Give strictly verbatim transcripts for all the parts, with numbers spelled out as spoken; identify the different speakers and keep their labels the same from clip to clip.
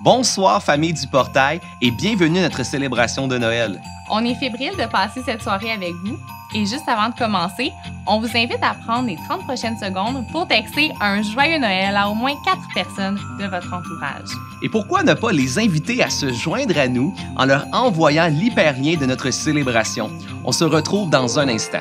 Speaker 1: Bonsoir famille du portail et bienvenue à notre célébration de Noël.
Speaker 2: On est fébrile de passer cette soirée avec vous et juste avant de commencer, on vous invite à prendre les trente prochaines secondes pour texter un joyeux Noël à au moins quatre personnes de votre entourage.
Speaker 1: Et pourquoi ne pas les inviter à se joindre à nous en leur envoyant l'hyperlien de notre célébration? On se retrouve dans un instant.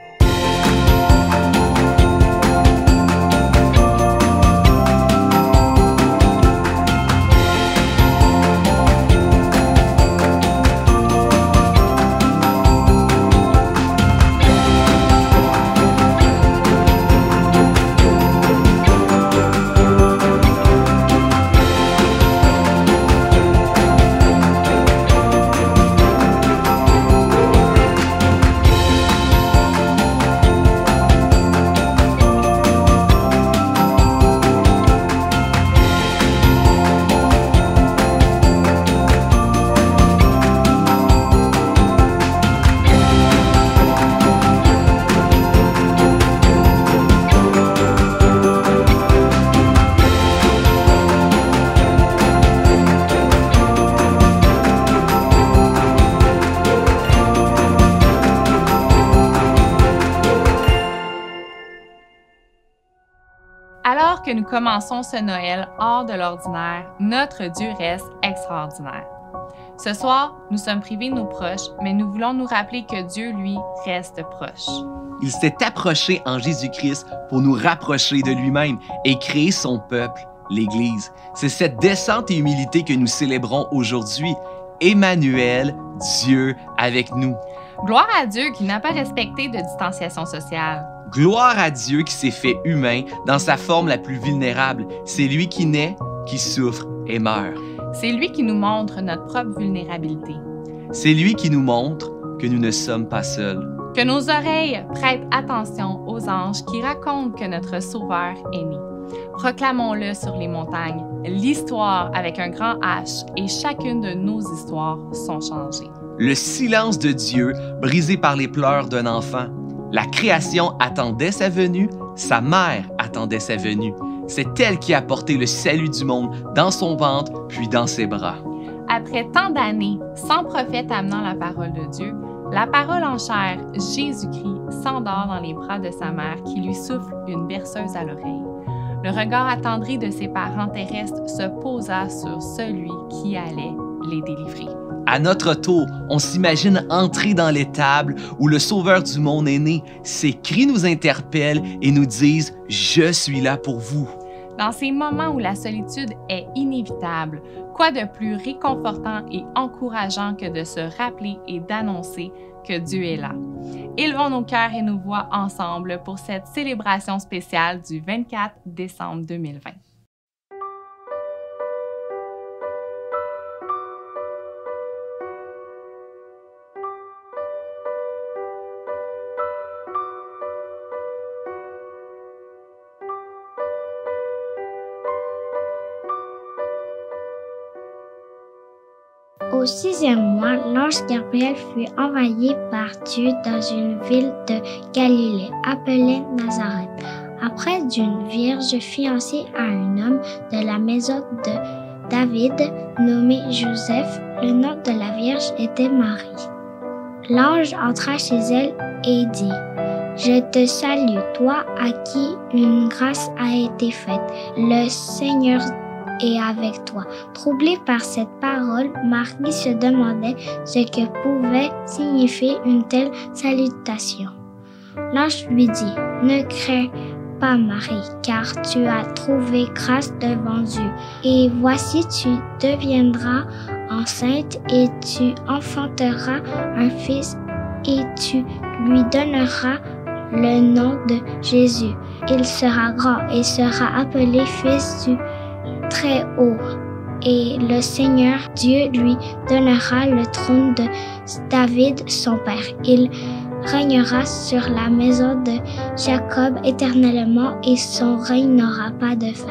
Speaker 2: Alors que nous commençons ce Noël hors de l'ordinaire, notre Dieu reste extraordinaire. Ce soir, nous sommes privés de nos proches, mais nous voulons nous rappeler que Dieu, lui, reste proche.
Speaker 1: Il s'est approché en Jésus-Christ pour nous rapprocher de lui-même et créer son peuple, l'Église. C'est cette descente et humilité que nous célébrons aujourd'hui. Emmanuel, Dieu avec nous.
Speaker 2: Gloire à Dieu qui n'a pas respecté de distanciation sociale.
Speaker 1: Gloire à Dieu qui s'est fait humain dans sa forme la plus vulnérable. C'est lui qui naît, qui souffre et meurt.
Speaker 2: C'est lui qui nous montre notre propre vulnérabilité.
Speaker 1: C'est lui qui nous montre que nous ne sommes pas seuls.
Speaker 2: Que nos oreilles prêtent attention aux anges qui racontent que notre Sauveur est né. Proclamons-le sur les montagnes. L'histoire avec un grand H et chacune de nos histoires sont changées.
Speaker 1: Le silence de Dieu brisé par les pleurs d'un enfant. La création attendait sa venue, sa mère attendait sa venue. C'est elle qui a porté le salut du monde dans son ventre puis dans ses bras.
Speaker 2: Après tant d'années, sans prophète amenant la parole de Dieu, la parole en chair, Jésus-Christ, s'endort dans les bras de sa mère qui lui souffle une berceuse à l'oreille. Le regard attendri de ses parents terrestres se posa sur celui qui allait les délivrer.
Speaker 1: À notre tour, on s'imagine entrer dans l'étable où le Sauveur du monde est né. Ses cris nous interpellent et nous disent « Je suis là pour vous ».
Speaker 2: Dans ces moments où la solitude est inévitable, quoi de plus réconfortant et encourageant que de se rappeler et d'annoncer que Dieu est là. Élevons nos cœurs et nos voix ensemble pour cette célébration spéciale du vingt-quatre décembre deux mille vingt.
Speaker 3: Au sixième mois, l'ange Gabriel fut envoyé par Dieu dans une ville de Galilée, appelée Nazareth, auprès d'une vierge fiancée à un homme de la maison de David, nommé Joseph. Le nom de la vierge était Marie. L'ange entra chez elle et dit « Je te salue, toi à qui une grâce a été faite. Le Seigneur est avec toi. » Troublée par cette parole, Marie se demandait ce que pouvait signifier une telle salutation. L'ange lui dit « Ne crains pas, Marie, car tu as trouvé grâce devant Dieu. Et voici, tu deviendras enceinte et tu enfanteras un fils et tu lui donneras le nom de Jésus. Il sera grand et sera appelé Fils du Très-Haut. Et le Seigneur Dieu lui donnera le trône de David, son père. Il régnera sur la maison de Jacob éternellement et son règne n'aura pas de fin.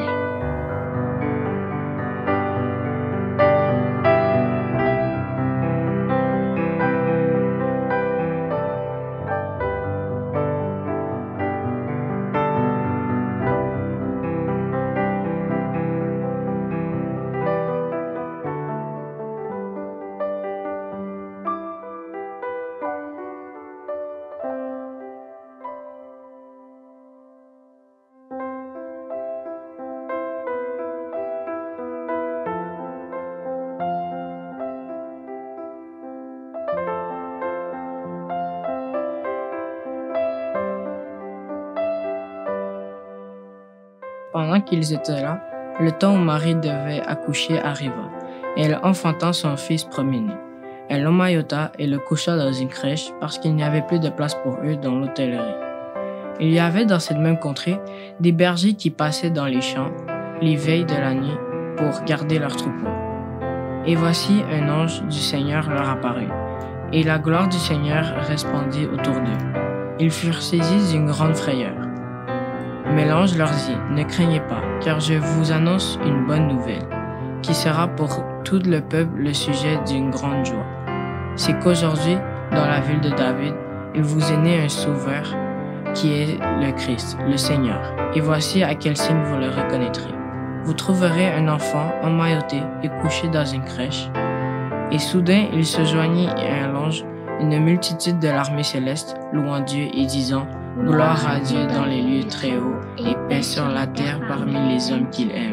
Speaker 4: Pendant qu'ils étaient là, le temps où Marie devait accoucher arriva, et elle enfanta son fils premier-né. Elle l'emmaillota et le coucha dans une crèche parce qu'il n'y avait plus de place pour eux dans l'hôtellerie. Il y avait dans cette même contrée des bergers qui passaient dans les champs les veilles de la nuit pour garder leurs troupeaux. Et voici un ange du Seigneur leur apparut, et la gloire du Seigneur resplendit autour d'eux. Ils furent saisis d'une grande frayeur. Mais l'ange leur dit, « Ne craignez pas, car je vous annonce une bonne nouvelle, qui sera pour tout le peuple le sujet d'une grande joie. C'est qu'aujourd'hui, dans la ville de David, il vous est né un sauveur, qui est le Christ, le Seigneur. Et voici à quel signe vous le reconnaîtrez. Vous trouverez un enfant emmailloté et couché dans une crèche. » Et soudain, il se joignit à l'ange une multitude de l'armée céleste, louant Dieu et disant « Gloire à Dieu dans les lieux très hauts et paix sur la terre parmi les hommes qu'il aime. »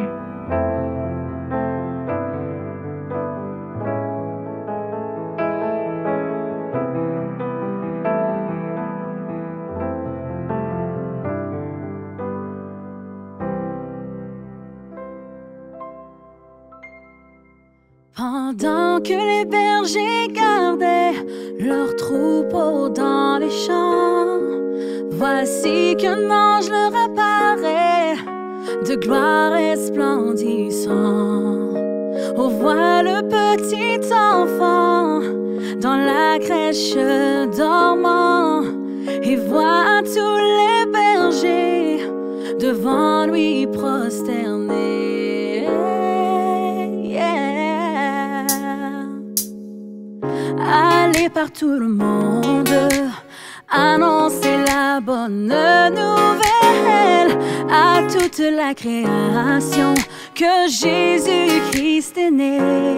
Speaker 5: Pendant que les bergers gardaient leurs troupeaux dans les champs, voici qu'un ange leur apparaît, de gloire resplendissant. On voit le petit enfant dans la crèche dormant, et voit tous les bergers devant lui prosternés. Allez par tout le monde, annoncer la bonne nouvelle à toute la création que Jésus-Christ est né.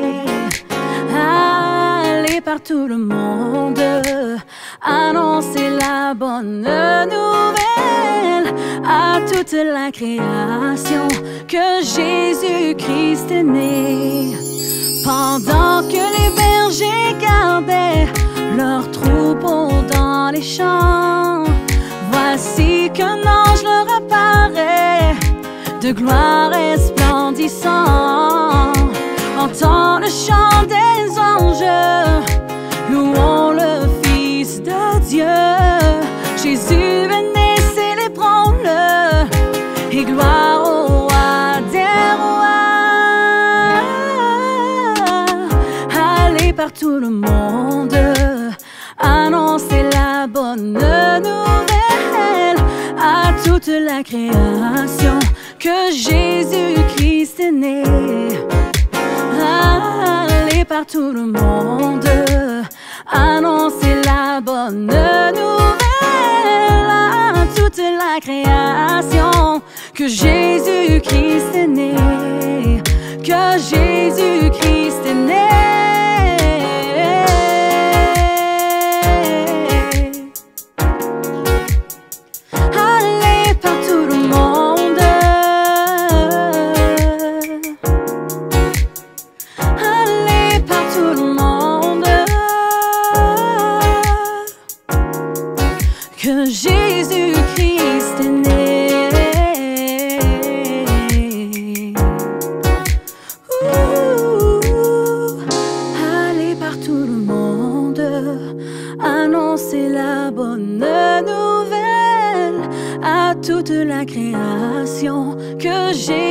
Speaker 5: Allez par tout le monde, annoncer la bonne nouvelle à toute la création que Jésus-Christ est né. Pendant que les bergers gardaient leurs troupeaux dans les champs, voici qu'un ange leur apparaît, de gloire resplendissant. Entend le chant des anges, louons le Fils de Dieu. Jésus venez, célébrons-le, et gloire au roi des rois. Allez par tout le monde, annoncer la bonne nouvelle à toute la création que Jésus-Christ est né. Allez par tout le monde, annoncer la bonne nouvelle à toute la création que Jésus-Christ est né, que Jésus-Christ est né. Allez par tout le monde, allez par tout le monde, que Jésus-Christ est né. Ouh, allez par tout le monde, annoncer la bonne nouvelle à toute la création que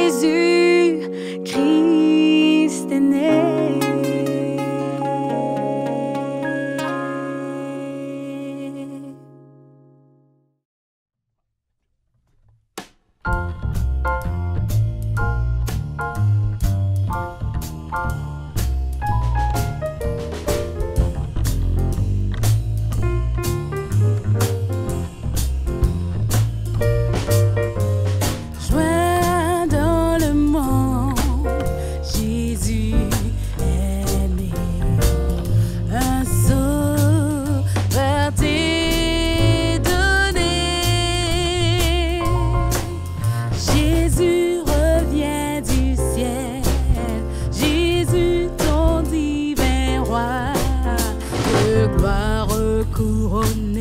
Speaker 5: Jésus-Christ est né.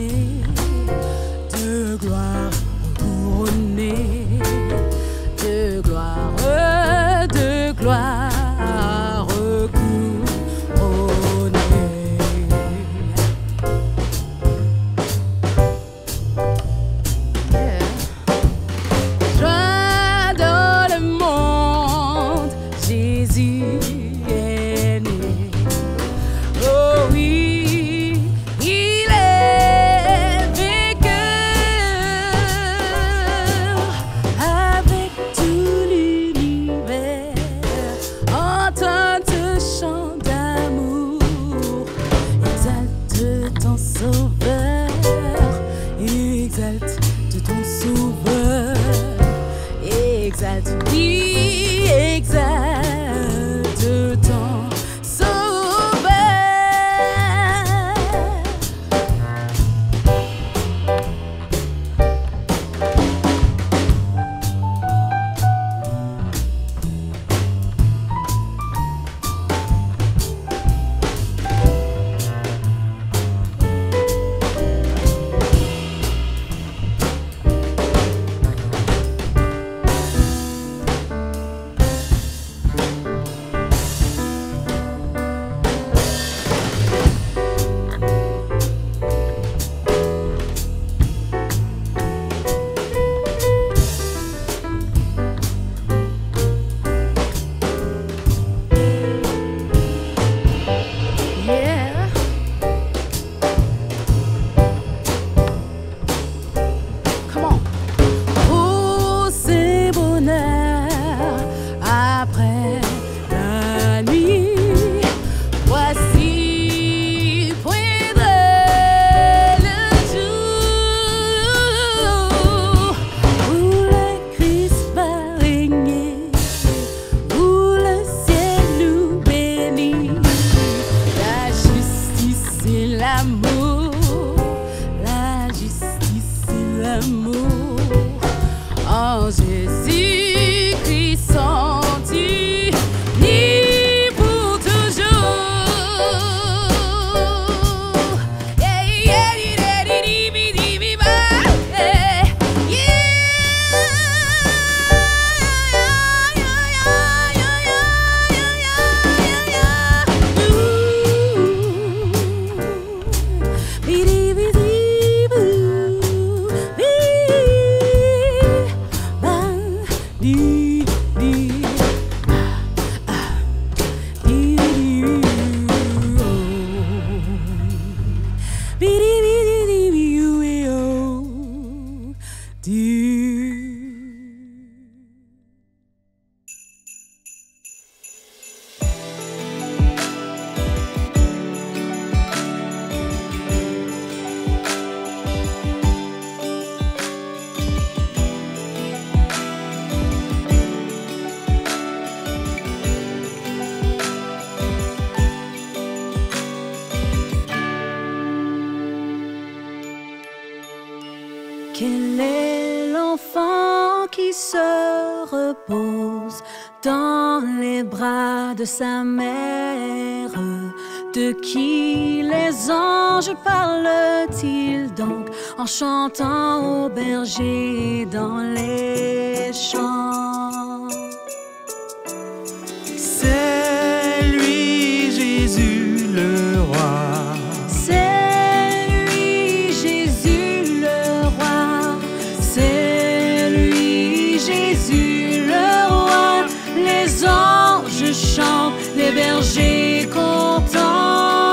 Speaker 6: De
Speaker 5: Quel est l'enfant qui se repose dans les bras de sa mère? De qui les anges parlent-ils donc en chantant au berger dans les champs?
Speaker 6: C'est lui, Jésus le roi.
Speaker 5: C'est lui, Jésus le roi. C'est lui, Jésus le roi. Les anges chantent, les bergers contents.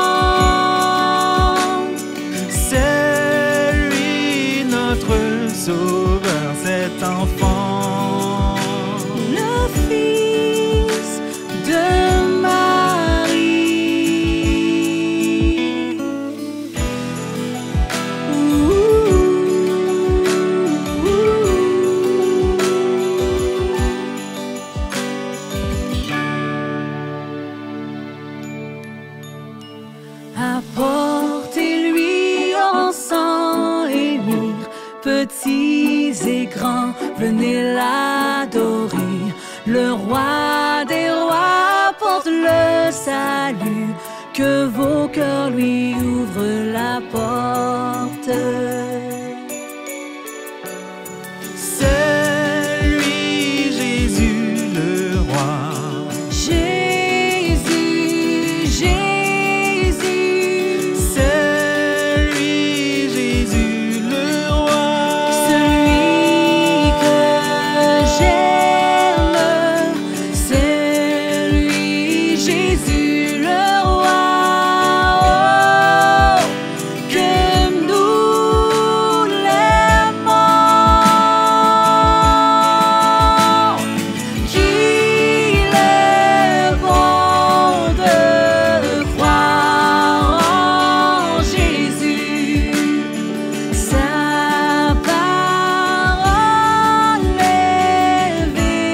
Speaker 6: C'est lui notre sauveur, cet enfant.
Speaker 5: Le fils de Marie. Ouh, apportez-lui encens et myrrhe, petits et grands, venez l'adorer. Le roi des rois porte le salut, que vos cœurs lui ouvrent la porte.
Speaker 6: C'est lui, Jésus le roi.
Speaker 5: Jésus, Jésus,
Speaker 6: C'est lui, Jésus le roi.
Speaker 5: celui que j'aime, c'est lui, Jésus le roi. Oh, que nous l'aimons, qu'il est bon de croire en Jésus. Sa parole est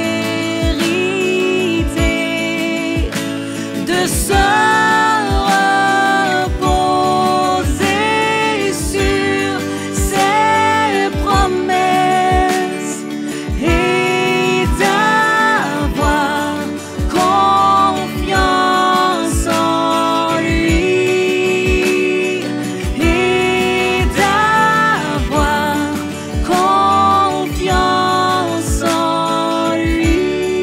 Speaker 5: vérité, de se reposer sur ses promesses et d'avoir confiance en lui, et d'avoir confiance en lui.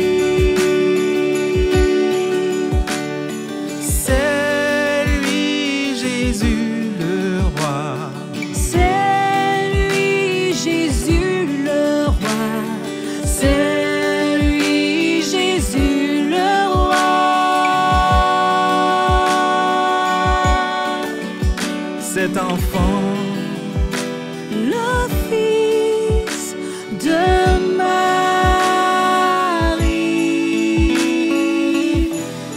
Speaker 6: C'est lui, Jésus le roi.
Speaker 5: C'est lui, Jésus le roi. C'est lui, Jésus le roi.
Speaker 6: Cet enfant.
Speaker 5: Le fils de Marie.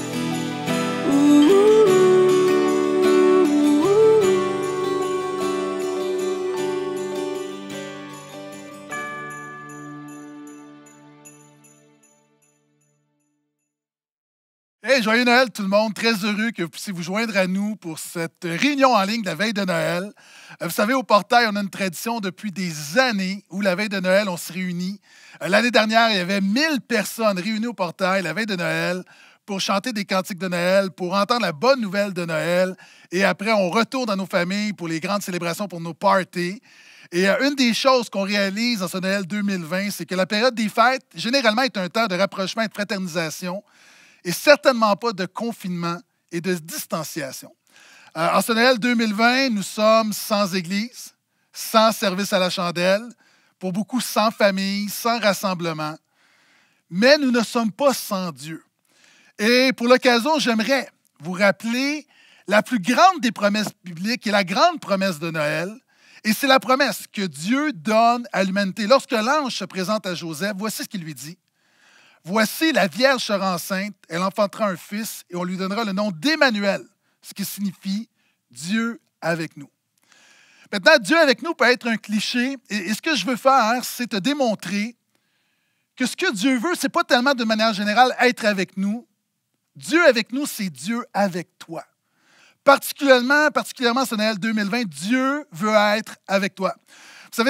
Speaker 7: Hey, joyeux Noël tout le monde, très heureux que vous puissiez vous joindre à nous pour cette réunion en ligne de la veille de Noël. Euh, Vous savez, au Portail, on a une tradition depuis des années où la veille de Noël, on se réunit. Euh, L'année dernière, il y avait mille personnes réunies au Portail la veille de Noël pour chanter des cantiques de Noël, pour entendre la bonne nouvelle de Noël. Et après, on retourne dans nos familles pour les grandes célébrations, pour nos parties. Et euh, une des choses qu'on réalise en ce Noël deux mille vingt, c'est que la période des fêtes, généralement, est un temps de rapprochement et de fraternisation, et certainement pas de confinement et de distanciation. Euh, en ce Noël deux mille vingt, nous sommes sans église, sans service à la chandelle, pour beaucoup sans famille, sans rassemblement. Mais nous ne sommes pas sans Dieu. Et pour l'occasion, j'aimerais vous rappeler la plus grande des promesses bibliques et la grande promesse de Noël. Et c'est la promesse que Dieu donne à l'humanité. Lorsque l'ange se présente à Joseph, voici ce qu'il lui dit. Voici, la Vierge sera enceinte, elle enfantera un fils et on lui donnera le nom d'Emmanuel, ce qui signifie Dieu avec nous. Maintenant, Dieu avec nous peut être un cliché et, et ce que je veux faire, c'est te démontrer que ce que Dieu veut, ce n'est pas tellement de manière générale être avec nous. Dieu avec nous, c'est Dieu avec toi. Particulièrement, particulièrement ce Noël deux mille vingt, Dieu veut être avec toi. Vous savez,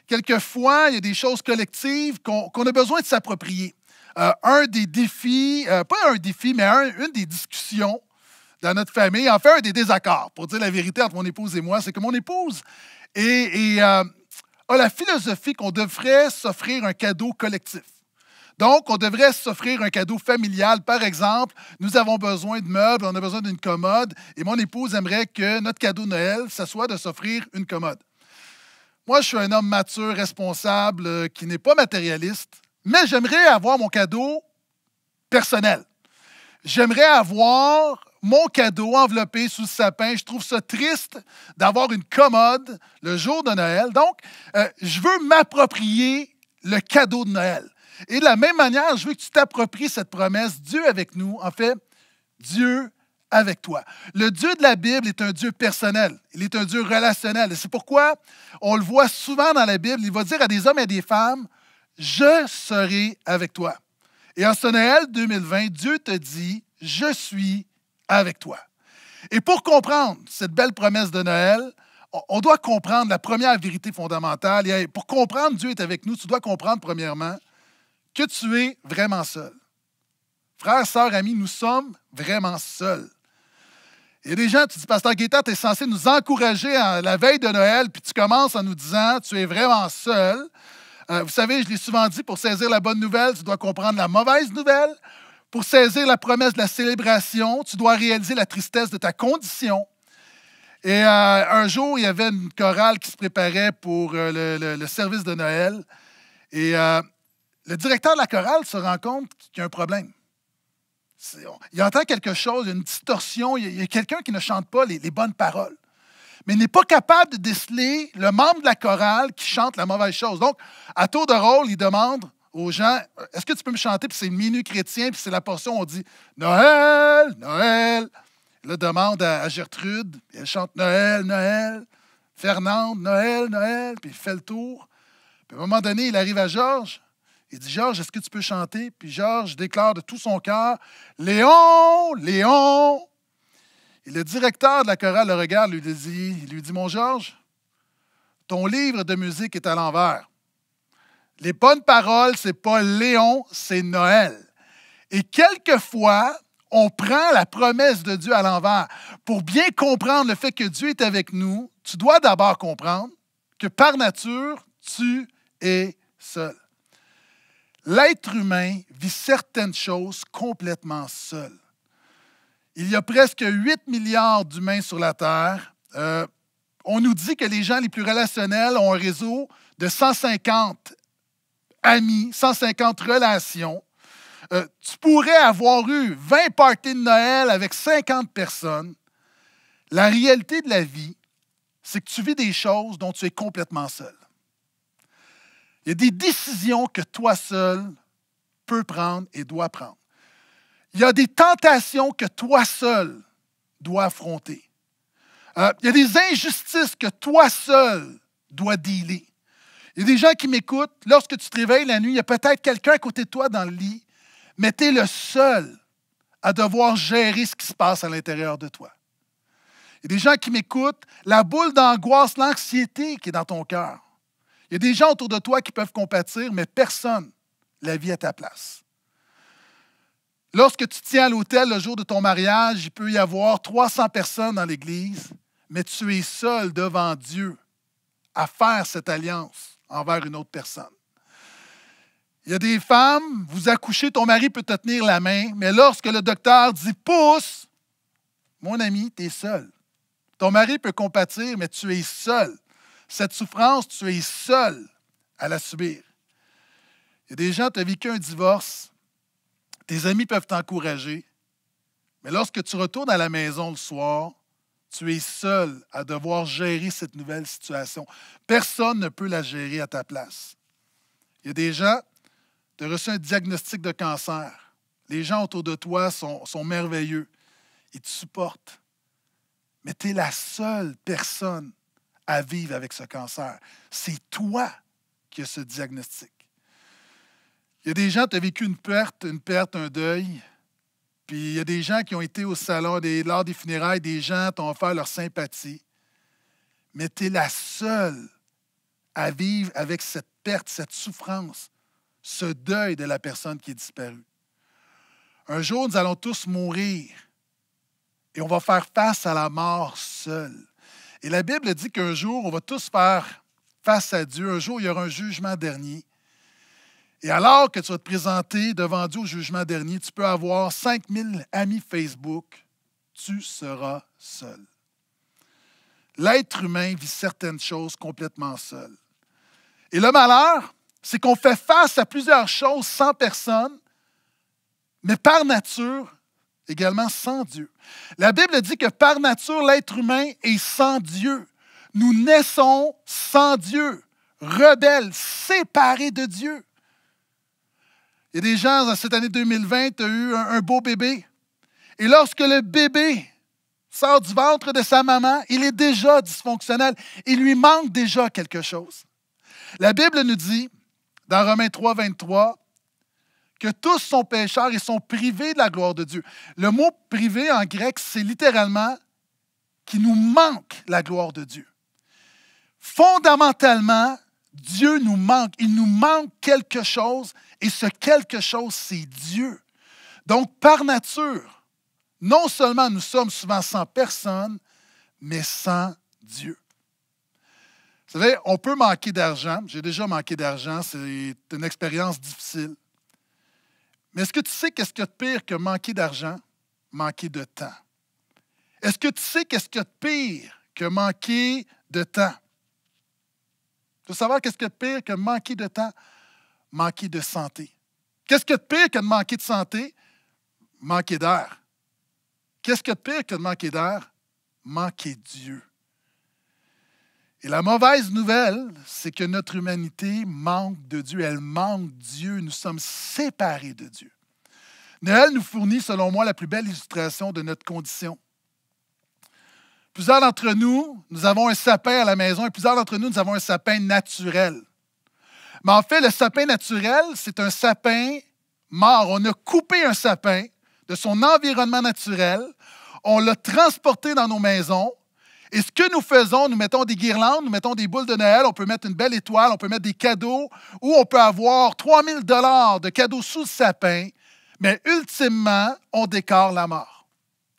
Speaker 7: quelquefois, il y a des choses collectives qu'on qu'on a besoin de s'approprier. Euh, un des défis, euh, pas un défi, mais un- une des discussions dans notre famille, en fait, un des désaccords, pour dire la vérité entre mon épouse et moi, c'est que mon épouse est, est, euh, a la philosophie qu'on devrait s'offrir un cadeau collectif. Donc, on devrait s'offrir un cadeau familial. Par exemple, nous avons besoin de meubles, on a besoin d'une commode, et mon épouse aimerait que notre cadeau de Noël, ça soit de s'offrir une commode. Moi, je suis un homme mature, responsable, euh, qui n'est pas matérialiste, mais j'aimerais avoir mon cadeau personnel. J'aimerais avoir mon cadeau enveloppé sous le sapin. Je trouve ça triste d'avoir une commode le jour de Noël. Donc, euh, je veux m'approprier le cadeau de Noël. Et de la même manière, je veux que tu t'appropries cette promesse. Dieu avec nous, en fait, Dieu avec toi. Le Dieu de la Bible est un Dieu personnel. Il est un Dieu relationnel. Et c'est pourquoi on le voit souvent dans la Bible. Il va dire à des hommes et à des femmes, « Je serai avec toi ». Et en ce Noël deux mille vingt, Dieu te dit, « Je suis avec toi ». Et pour comprendre cette belle promesse de Noël, on doit comprendre la première vérité fondamentale. Et pour comprendre Dieu est avec nous, tu dois comprendre premièrement que tu es vraiment seul. Frères, sœurs, amis, nous sommes vraiment seuls. Il y a des gens, tu dis, Pasteur Gaétan, tu es censé nous encourager à la veille de Noël, puis tu commences en nous disant, tu es vraiment seul. Euh, vous savez, je l'ai souvent dit, pour saisir la bonne nouvelle, tu dois comprendre la mauvaise nouvelle. Pour saisir la promesse de la célébration, tu dois réaliser la tristesse de ta condition. Et euh, un jour, il y avait une chorale qui se préparait pour euh, le, le, le service de Noël. Et euh, le directeur de la chorale se rend compte qu'il y a un problème. Il entend quelque chose, il y a une distorsion, il y a, a quelqu'un qui ne chante pas les, les bonnes paroles. Mais il n'est pas capable de déceler le membre de la chorale qui chante la mauvaise chose. Donc, à tour de rôle, il demande aux gens, est-ce que tu peux me chanter? Puis c'est le minuit chrétien, puis c'est la portion où on dit Noël, Noël. Il le demande à, à Gertrude, puis elle chante Noël, Noël. Fernande, Noël, Noël, puis il fait le tour. Puis à un moment donné, il arrive à Georges. Il dit, Georges, est-ce que tu peux chanter? Puis Georges déclare de tout son cœur, Léon, Léon. Et le directeur de la chorale le regarde, lui dit, il lui dit, mon Georges, ton livre de musique est à l'envers. Les bonnes paroles, ce n'est pas Léon, c'est Noël. Et quelquefois, on prend la promesse de Dieu à l'envers. Pour bien comprendre le fait que Dieu est avec nous, tu dois d'abord comprendre que par nature, tu es seul. L'être humain vit certaines choses complètement seul. Il y a presque huit milliards d'humains sur la Terre. Euh, on nous dit que les gens les plus relationnels ont un réseau de cent cinquante amis, cent cinquante relations. Euh, tu pourrais avoir eu vingt parties de Noël avec cinquante personnes. La réalité de la vie, c'est que tu vis des choses dont tu es complètement seul. Il y a des décisions que toi seul peux prendre et dois prendre. Il y a des tentations que toi seul dois affronter. Euh, il y a des injustices que toi seul dois dealer. Il y a des gens qui m'écoutent. Lorsque tu te réveilles la nuit, il y a peut-être quelqu'un à côté de toi dans le lit, mais tu es le seul à devoir gérer ce qui se passe à l'intérieur de toi. Il y a des gens qui m'écoutent. La boule d'angoisse, l'anxiété qui est dans ton cœur. Il y a des gens autour de toi qui peuvent compatir, mais personne la vit à ta place. Lorsque tu tiens à l'autel le jour de ton mariage, il peut y avoir trois cents personnes dans l'Église, mais tu es seul devant Dieu à faire cette alliance envers une autre personne. Il y a des femmes, vous accouchez, ton mari peut te tenir la main, mais lorsque le docteur dit « pousse », mon ami, tu es seul. Ton mari peut compatir, mais tu es seul. Cette souffrance, tu es seul à la subir. Il y a des gens, tu as vécu un divorce, tes amis peuvent t'encourager, mais lorsque tu retournes à la maison le soir, tu es seul à devoir gérer cette nouvelle situation. Personne ne peut la gérer à ta place. Il y a des gens, tu as reçu un diagnostic de cancer. Les gens autour de toi sont, sont merveilleux. Ils te supportent. Mais tu es la seule personne à vivre avec ce cancer. C'est toi qui as ce diagnostic. Il y a des gens, tu as vécu une perte, une perte, un deuil. Puis il y a des gens qui ont été au salon des, lors des funérailles, des gens t'ont offert leur sympathie. Mais tu es la seule à vivre avec cette perte, cette souffrance, ce deuil de la personne qui est disparue. Un jour, nous allons tous mourir et on va faire face à la mort seul. Et la Bible dit qu'un jour, on va tous faire face à Dieu. Un jour, il y aura un jugement dernier. Et alors que tu vas te présenter devant Dieu au jugement dernier, tu peux avoir cinq mille amis Facebook, tu seras seul. L'être humain vit certaines choses complètement seul. Et le malheur, c'est qu'on fait face à plusieurs choses sans personne, mais par nature, également sans Dieu. La Bible dit que par nature, l'être humain est sans Dieu. Nous naissons sans Dieu, rebelles, séparés de Dieu. Il y a des gens, dans cette année deux mille vingt, tu as eu un, un beau bébé. Et lorsque le bébé sort du ventre de sa maman, il est déjà dysfonctionnel. Il lui manque déjà quelque chose. La Bible nous dit, dans Romains trois, vingt-trois, que tous sont pécheurs et sont privés de la gloire de Dieu. Le mot « privé » en grec, c'est littéralement qu'il nous manque la gloire de Dieu. Fondamentalement, Dieu nous manque. Il nous manque quelque chose et ce quelque chose, c'est Dieu. Donc, par nature, non seulement nous sommes souvent sans personne, mais sans Dieu. Vous savez, on peut manquer d'argent. J'ai déjà manqué d'argent. C'est une expérience difficile. Mais est-ce que tu sais qu'est-ce qu'il y a de pire que manquer d'argent? Manquer de temps. Est-ce que tu sais qu'est-ce qu'il y a de pire que manquer de temps? Tu veux savoir qu'est-ce qu'il y a de pire que manquer de temps? Manquer de santé. Qu'est-ce qu'il y a de pire que de manquer de santé? Manquer d'air. Qu'est-ce qu'il y a de pire que de manquer d'air? Manquer Dieu. Et la mauvaise nouvelle, c'est que notre humanité manque de Dieu. Elle manque Dieu. Nous sommes séparés de Dieu. Noël nous fournit, selon moi, la plus belle illustration de notre condition. Plusieurs d'entre nous, nous avons un sapin à la maison et plusieurs d'entre nous, nous avons un sapin naturel. Mais en fait, le sapin naturel, c'est un sapin mort. On a coupé un sapin de son environnement naturel. On l'a transporté dans nos maisons. Et ce que nous faisons, nous mettons des guirlandes, nous mettons des boules de Noël, on peut mettre une belle étoile, on peut mettre des cadeaux, ou on peut avoir trois mille dollars de cadeaux sous le sapin, mais ultimement, on décore la mort.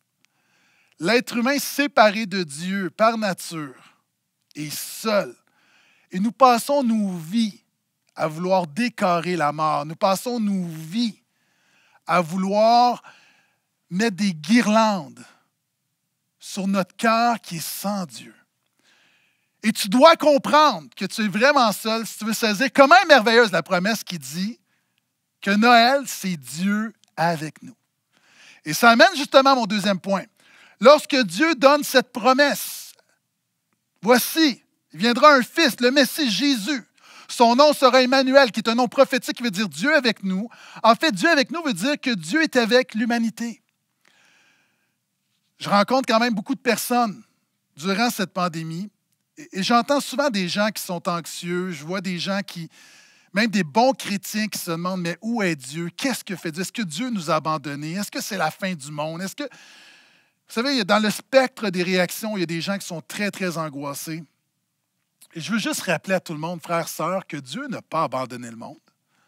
Speaker 7: L'être humain séparé de Dieu par nature est seul. Et nous passons nos vies à vouloir décorer la mort. Nous passons nos vies à vouloir mettre des guirlandes sur notre cœur qui est sans Dieu. Et tu dois comprendre que tu es vraiment seul si tu veux saisir comment est merveilleuse la promesse qui dit que Noël, c'est Dieu avec nous. Et ça amène justement à mon deuxième point. Lorsque Dieu donne cette promesse, voici, il viendra un fils, le Messie Jésus. Son nom sera Emmanuel, qui est un nom prophétique qui veut dire Dieu avec nous. En fait, Dieu avec nous veut dire que Dieu est avec l'humanité. Je rencontre quand même beaucoup de personnes durant cette pandémie et j'entends souvent des gens qui sont anxieux. Je vois des gens qui, même des bons chrétiens qui se demandent, mais où est Dieu? Qu'est-ce que fait Dieu? Est-ce que Dieu nous a abandonnés? Est-ce que c'est la fin du monde? Est-ce que, vous savez, dans le spectre des réactions, il y a des gens qui sont très, très angoissés. Et je veux juste rappeler à tout le monde, frères, sœurs, que Dieu n'a pas abandonné le monde.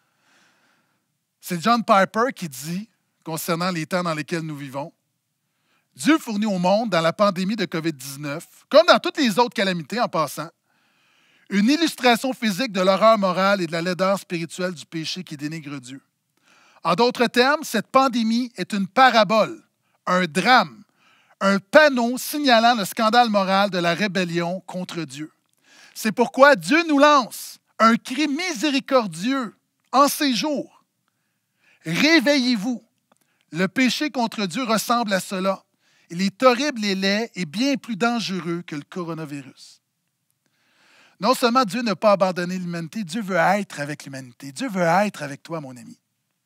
Speaker 7: C'est John Piper qui dit, concernant les temps dans lesquels nous vivons, Dieu fournit au monde, dans la pandémie de covid dix-neuf, comme dans toutes les autres calamités en passant, une illustration physique de l'horreur morale et de la laideur spirituelle du péché qui dénigre Dieu. En d'autres termes, cette pandémie est une parabole, un drame, un panneau signalant le scandale moral de la rébellion contre Dieu. C'est pourquoi Dieu nous lance un cri miséricordieux en ces jours. Réveillez-vous. Le péché contre Dieu ressemble à cela. Il est horrible et laid et bien plus dangereux que le coronavirus. Non seulement Dieu n'a pas abandonné l'humanité, Dieu veut être avec l'humanité. Dieu veut être avec toi, mon ami.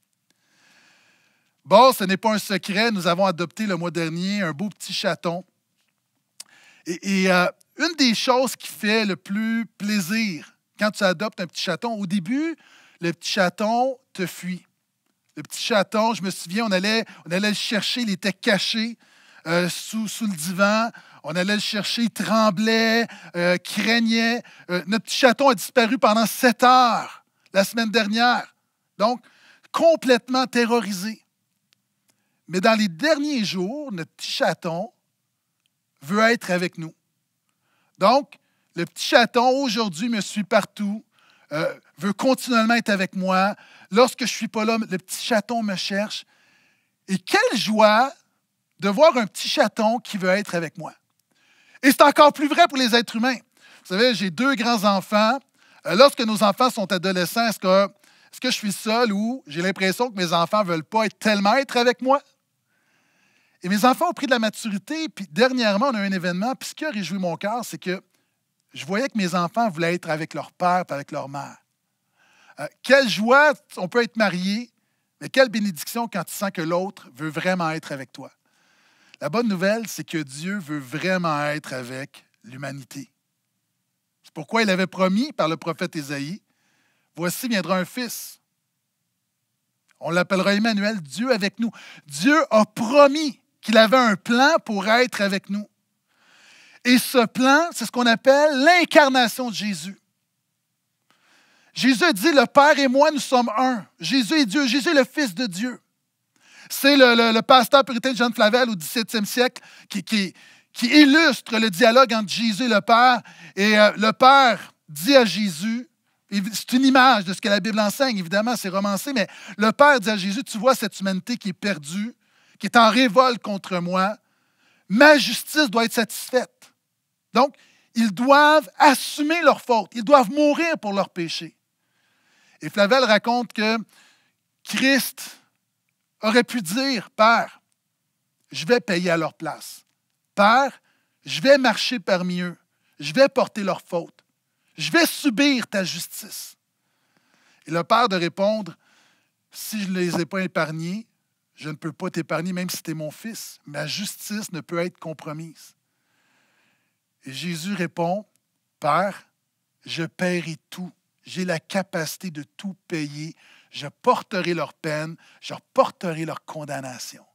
Speaker 7: Bon, ce n'est pas un secret, nous avons adopté le mois dernier un beau petit chaton. Et, et euh, une des choses qui fait le plus plaisir quand tu adoptes un petit chaton, au début, le petit chaton te fuit. Le petit chaton, je me souviens, on allait, on allait le chercher, il était caché euh, sous, sous le divan. On allait le chercher, il tremblait, euh, craignait. Euh, notre petit chaton a disparu pendant sept heures la semaine dernière. Donc, complètement terrorisé. Mais dans les derniers jours, notre petit chaton veut être avec nous. Donc, le petit chaton, aujourd'hui, me suit partout, euh, veut continuellement être avec moi. Lorsque je ne suis pas là, le petit chaton me cherche. Et quelle joie de voir un petit chaton qui veut être avec moi. Et c'est encore plus vrai pour les êtres humains. Vous savez, j'ai deux grands-enfants. Euh, lorsque nos enfants sont adolescents, est-ce que, est-ce que je suis seul ou j'ai l'impression que mes enfants ne veulent pas être tellement être avec moi? Et mes enfants ont pris de la maturité, puis dernièrement, on a eu un événement, puis ce qui a réjoui mon cœur, c'est que je voyais que mes enfants voulaient être avec leur père et avec leur mère. Euh, quelle joie, on peut être marié, mais quelle bénédiction quand tu sens que l'autre veut vraiment être avec toi. La bonne nouvelle, c'est que Dieu veut vraiment être avec l'humanité. C'est pourquoi il avait promis par le prophète Ésaïe, « Voici viendra un fils. » On l'appellera Emmanuel, Dieu avec nous. Dieu a promis qu'il avait un plan pour être avec nous. Et ce plan, c'est ce qu'on appelle l'incarnation de Jésus. Jésus a dit, le Père et moi, nous sommes un. Jésus est Dieu. Jésus est le Fils de Dieu. C'est le, le, le pasteur puritain John Flavel au dix-septième siècle qui, qui, qui illustre le dialogue entre Jésus et le Père. Et euh, le Père dit à Jésus, c'est une image de ce que la Bible enseigne, évidemment, c'est romancé, mais le Père dit à Jésus, tu vois cette humanité qui est perdue, qui est en révolte contre moi, ma justice doit être satisfaite. Donc, ils doivent assumer leurs fautes, ils doivent mourir pour leurs péchés. Et Flavel raconte que Christ aurait pu dire, Père, je vais payer à leur place. Père, je vais marcher parmi eux, je vais porter leurs fautes, je vais subir ta justice. Et le Père de répondre, si je ne les ai pas épargnés, je ne peux pas t'épargner, même si tu es mon fils. Ma justice ne peut être compromise. Et Jésus répond, Père, je paierai tout. J'ai la capacité de tout payer. Je porterai leur peine, je porterai leur condamnation.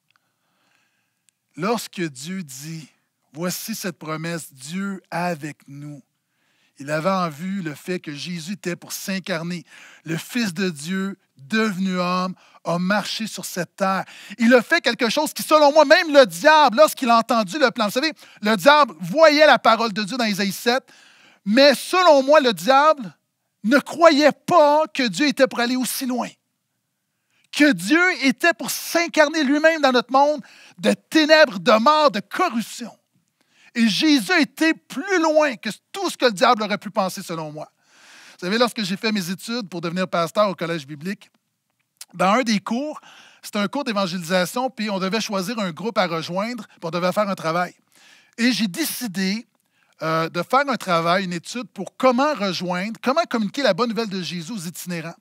Speaker 7: Lorsque Dieu dit, voici cette promesse, Dieu avec nous. Il avait en vue le fait que Jésus était pour s'incarner. Le Fils de Dieu, devenu homme, a marché sur cette terre. Il a fait quelque chose qui, selon moi, même le diable, lorsqu'il a entendu le plan, vous savez, le diable voyait la parole de Dieu dans Ésaïe sept, mais selon moi, le diable ne croyait pas que Dieu était pour aller aussi loin. Que Dieu était pour s'incarner lui-même dans notre monde de ténèbres, de mort, de corruption. Et Jésus était plus loin que tout ce que le diable aurait pu penser, selon moi. Vous savez, lorsque j'ai fait mes études pour devenir pasteur au collège biblique, dans un des cours, c'était un cours d'évangélisation, puis on devait choisir un groupe à rejoindre, puis on devait faire un travail. Et j'ai décidé euh, de faire un travail, une étude pour comment rejoindre, comment communiquer la bonne nouvelle de Jésus aux itinérants.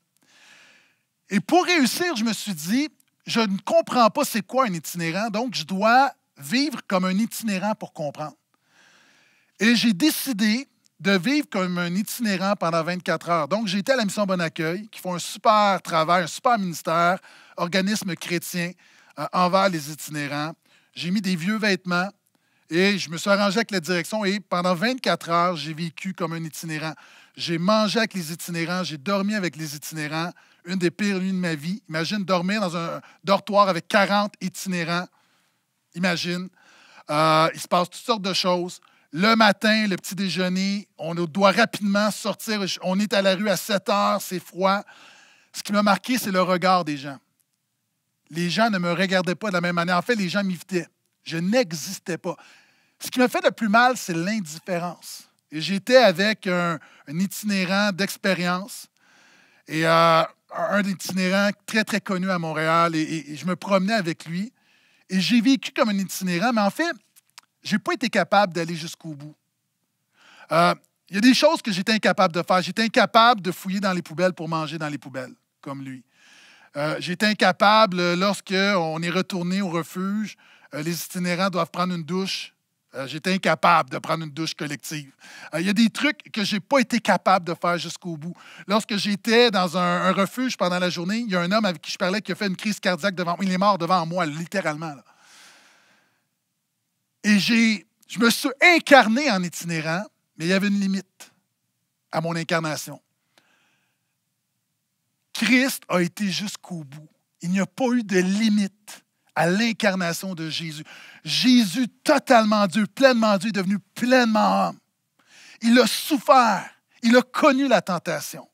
Speaker 7: Et pour réussir, je me suis dit, je ne comprends pas c'est quoi un itinérant, donc je dois vivre comme un itinérant pour comprendre. Et j'ai décidé de vivre comme un itinérant pendant vingt-quatre heures. Donc, j'ai été à la mission Bon Accueil, qui font un super travail, un super ministère, organisme chrétien euh, envers les itinérants. J'ai mis des vieux vêtements et je me suis arrangé avec la direction et pendant vingt-quatre heures, j'ai vécu comme un itinérant. J'ai mangé avec les itinérants, j'ai dormi avec les itinérants. Une des pires nuits de ma vie. Imagine dormir dans un dortoir avec quarante itinérants. Imagine. Euh, il se passe toutes sortes de choses. Le matin, le petit déjeuner, on doit rapidement sortir. On est à la rue à sept heures, c'est froid. Ce qui m'a marqué, c'est le regard des gens. Les gens ne me regardaient pas de la même manière. En fait, les gens m'évitaient. Je n'existais pas. Ce qui m'a fait le plus mal, c'est l'indifférence. Et j'étais avec un, un itinérant d'expérience. Et euh, un itinérant très, très connu à Montréal. Et, et, et je me promenais avec lui. Et j'ai vécu comme un itinérant, mais en fait, je n'ai pas été capable d'aller jusqu'au bout. Euh, il y a des choses que j'étais incapable de faire. J'étais incapable de fouiller dans les poubelles pour manger dans les poubelles, comme lui. Euh, j'étais incapable, lorsqu'on est retourné au refuge, euh, les itinérants doivent prendre une douche. Euh, j'étais incapable de prendre une douche collective. Euh, il y a des trucs que je n'ai pas été capable de faire jusqu'au bout. Lorsque j'étais dans un, un refuge pendant la journée, il y a un homme avec qui je parlais qui a fait une crise cardiaque devant moi. Il est mort devant moi, littéralement. Là. Et j'ai, Je me suis incarné en itinérant, mais il y avait une limite à mon incarnation. Christ a été jusqu'au bout. Il n'y a pas eu de limite à l'incarnation de Jésus. Jésus, totalement Dieu, pleinement Dieu, est devenu pleinement homme. Il a souffert. Il a connu la tentation.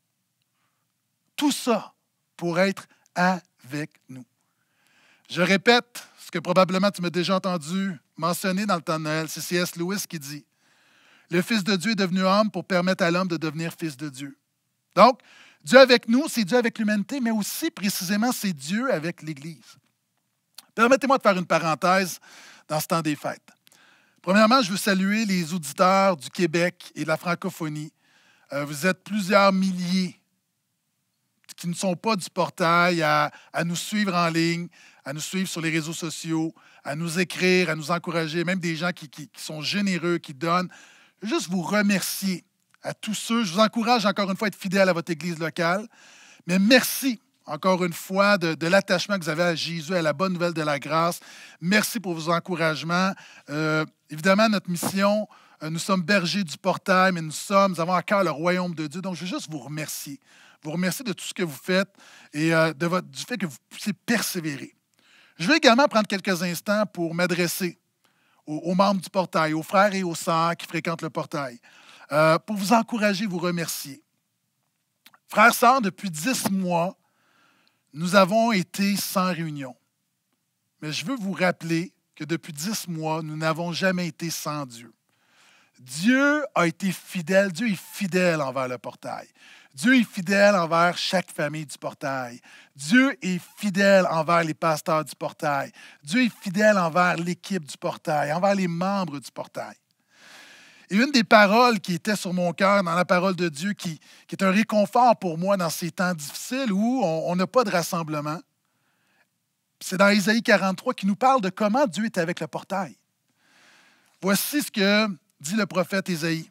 Speaker 7: Tout ça pour être avec nous. Je répète ce que probablement tu m'as déjà entendu mentionner dans le temps de Noël. C'est C S Lewis qui dit « Le Fils de Dieu est devenu homme pour permettre à l'homme de devenir fils de Dieu. » Donc, Dieu avec nous, c'est Dieu avec l'humanité, mais aussi, précisément, c'est Dieu avec l'Église. Permettez-moi de faire une parenthèse dans ce temps des fêtes. Premièrement, je veux saluer les auditeurs du Québec et de la francophonie. Euh, vous êtes plusieurs milliers qui ne sont pas du portail à, à nous suivre en ligne, à nous suivre sur les réseaux sociaux, à nous écrire, à nous encourager, même des gens qui, qui, qui sont généreux, qui donnent. Je veux juste vous remercier à tous ceux. Je vous encourage encore une fois à être fidèles à votre Église locale. Mais merci encore une fois de, de l'attachement que vous avez à Jésus, à la bonne nouvelle de la grâce. Merci pour vos encouragements. Euh, évidemment, notre mission, euh, nous sommes bergers du portail, mais nous sommes, nous avons à cœur le royaume de Dieu. Donc, je veux juste vous remercier. Vous remercier de tout ce que vous faites et euh, de votre, du fait que vous puissiez persévérer. Je vais également prendre quelques instants pour m'adresser aux, aux membres du portail, aux frères et aux sœurs qui fréquentent le portail, euh, pour vous encourager, vous remercier. Frères et sœurs, depuis dix mois, nous avons été sans réunion. Mais je veux vous rappeler que depuis dix mois, nous n'avons jamais été sans Dieu. Dieu a été fidèle, Dieu est fidèle envers le portail. Dieu est fidèle envers chaque famille du portail. Dieu est fidèle envers les pasteurs du portail. Dieu est fidèle envers l'équipe du portail, envers les membres du portail. Et une des paroles qui était sur mon cœur dans la parole de Dieu, qui, qui est un réconfort pour moi dans ces temps difficiles où on n'a pas de rassemblement, c'est dans Ésaïe quarante-trois qui nous parle de comment Dieu est avec le portail. Voici ce que dit le prophète Ésaïe.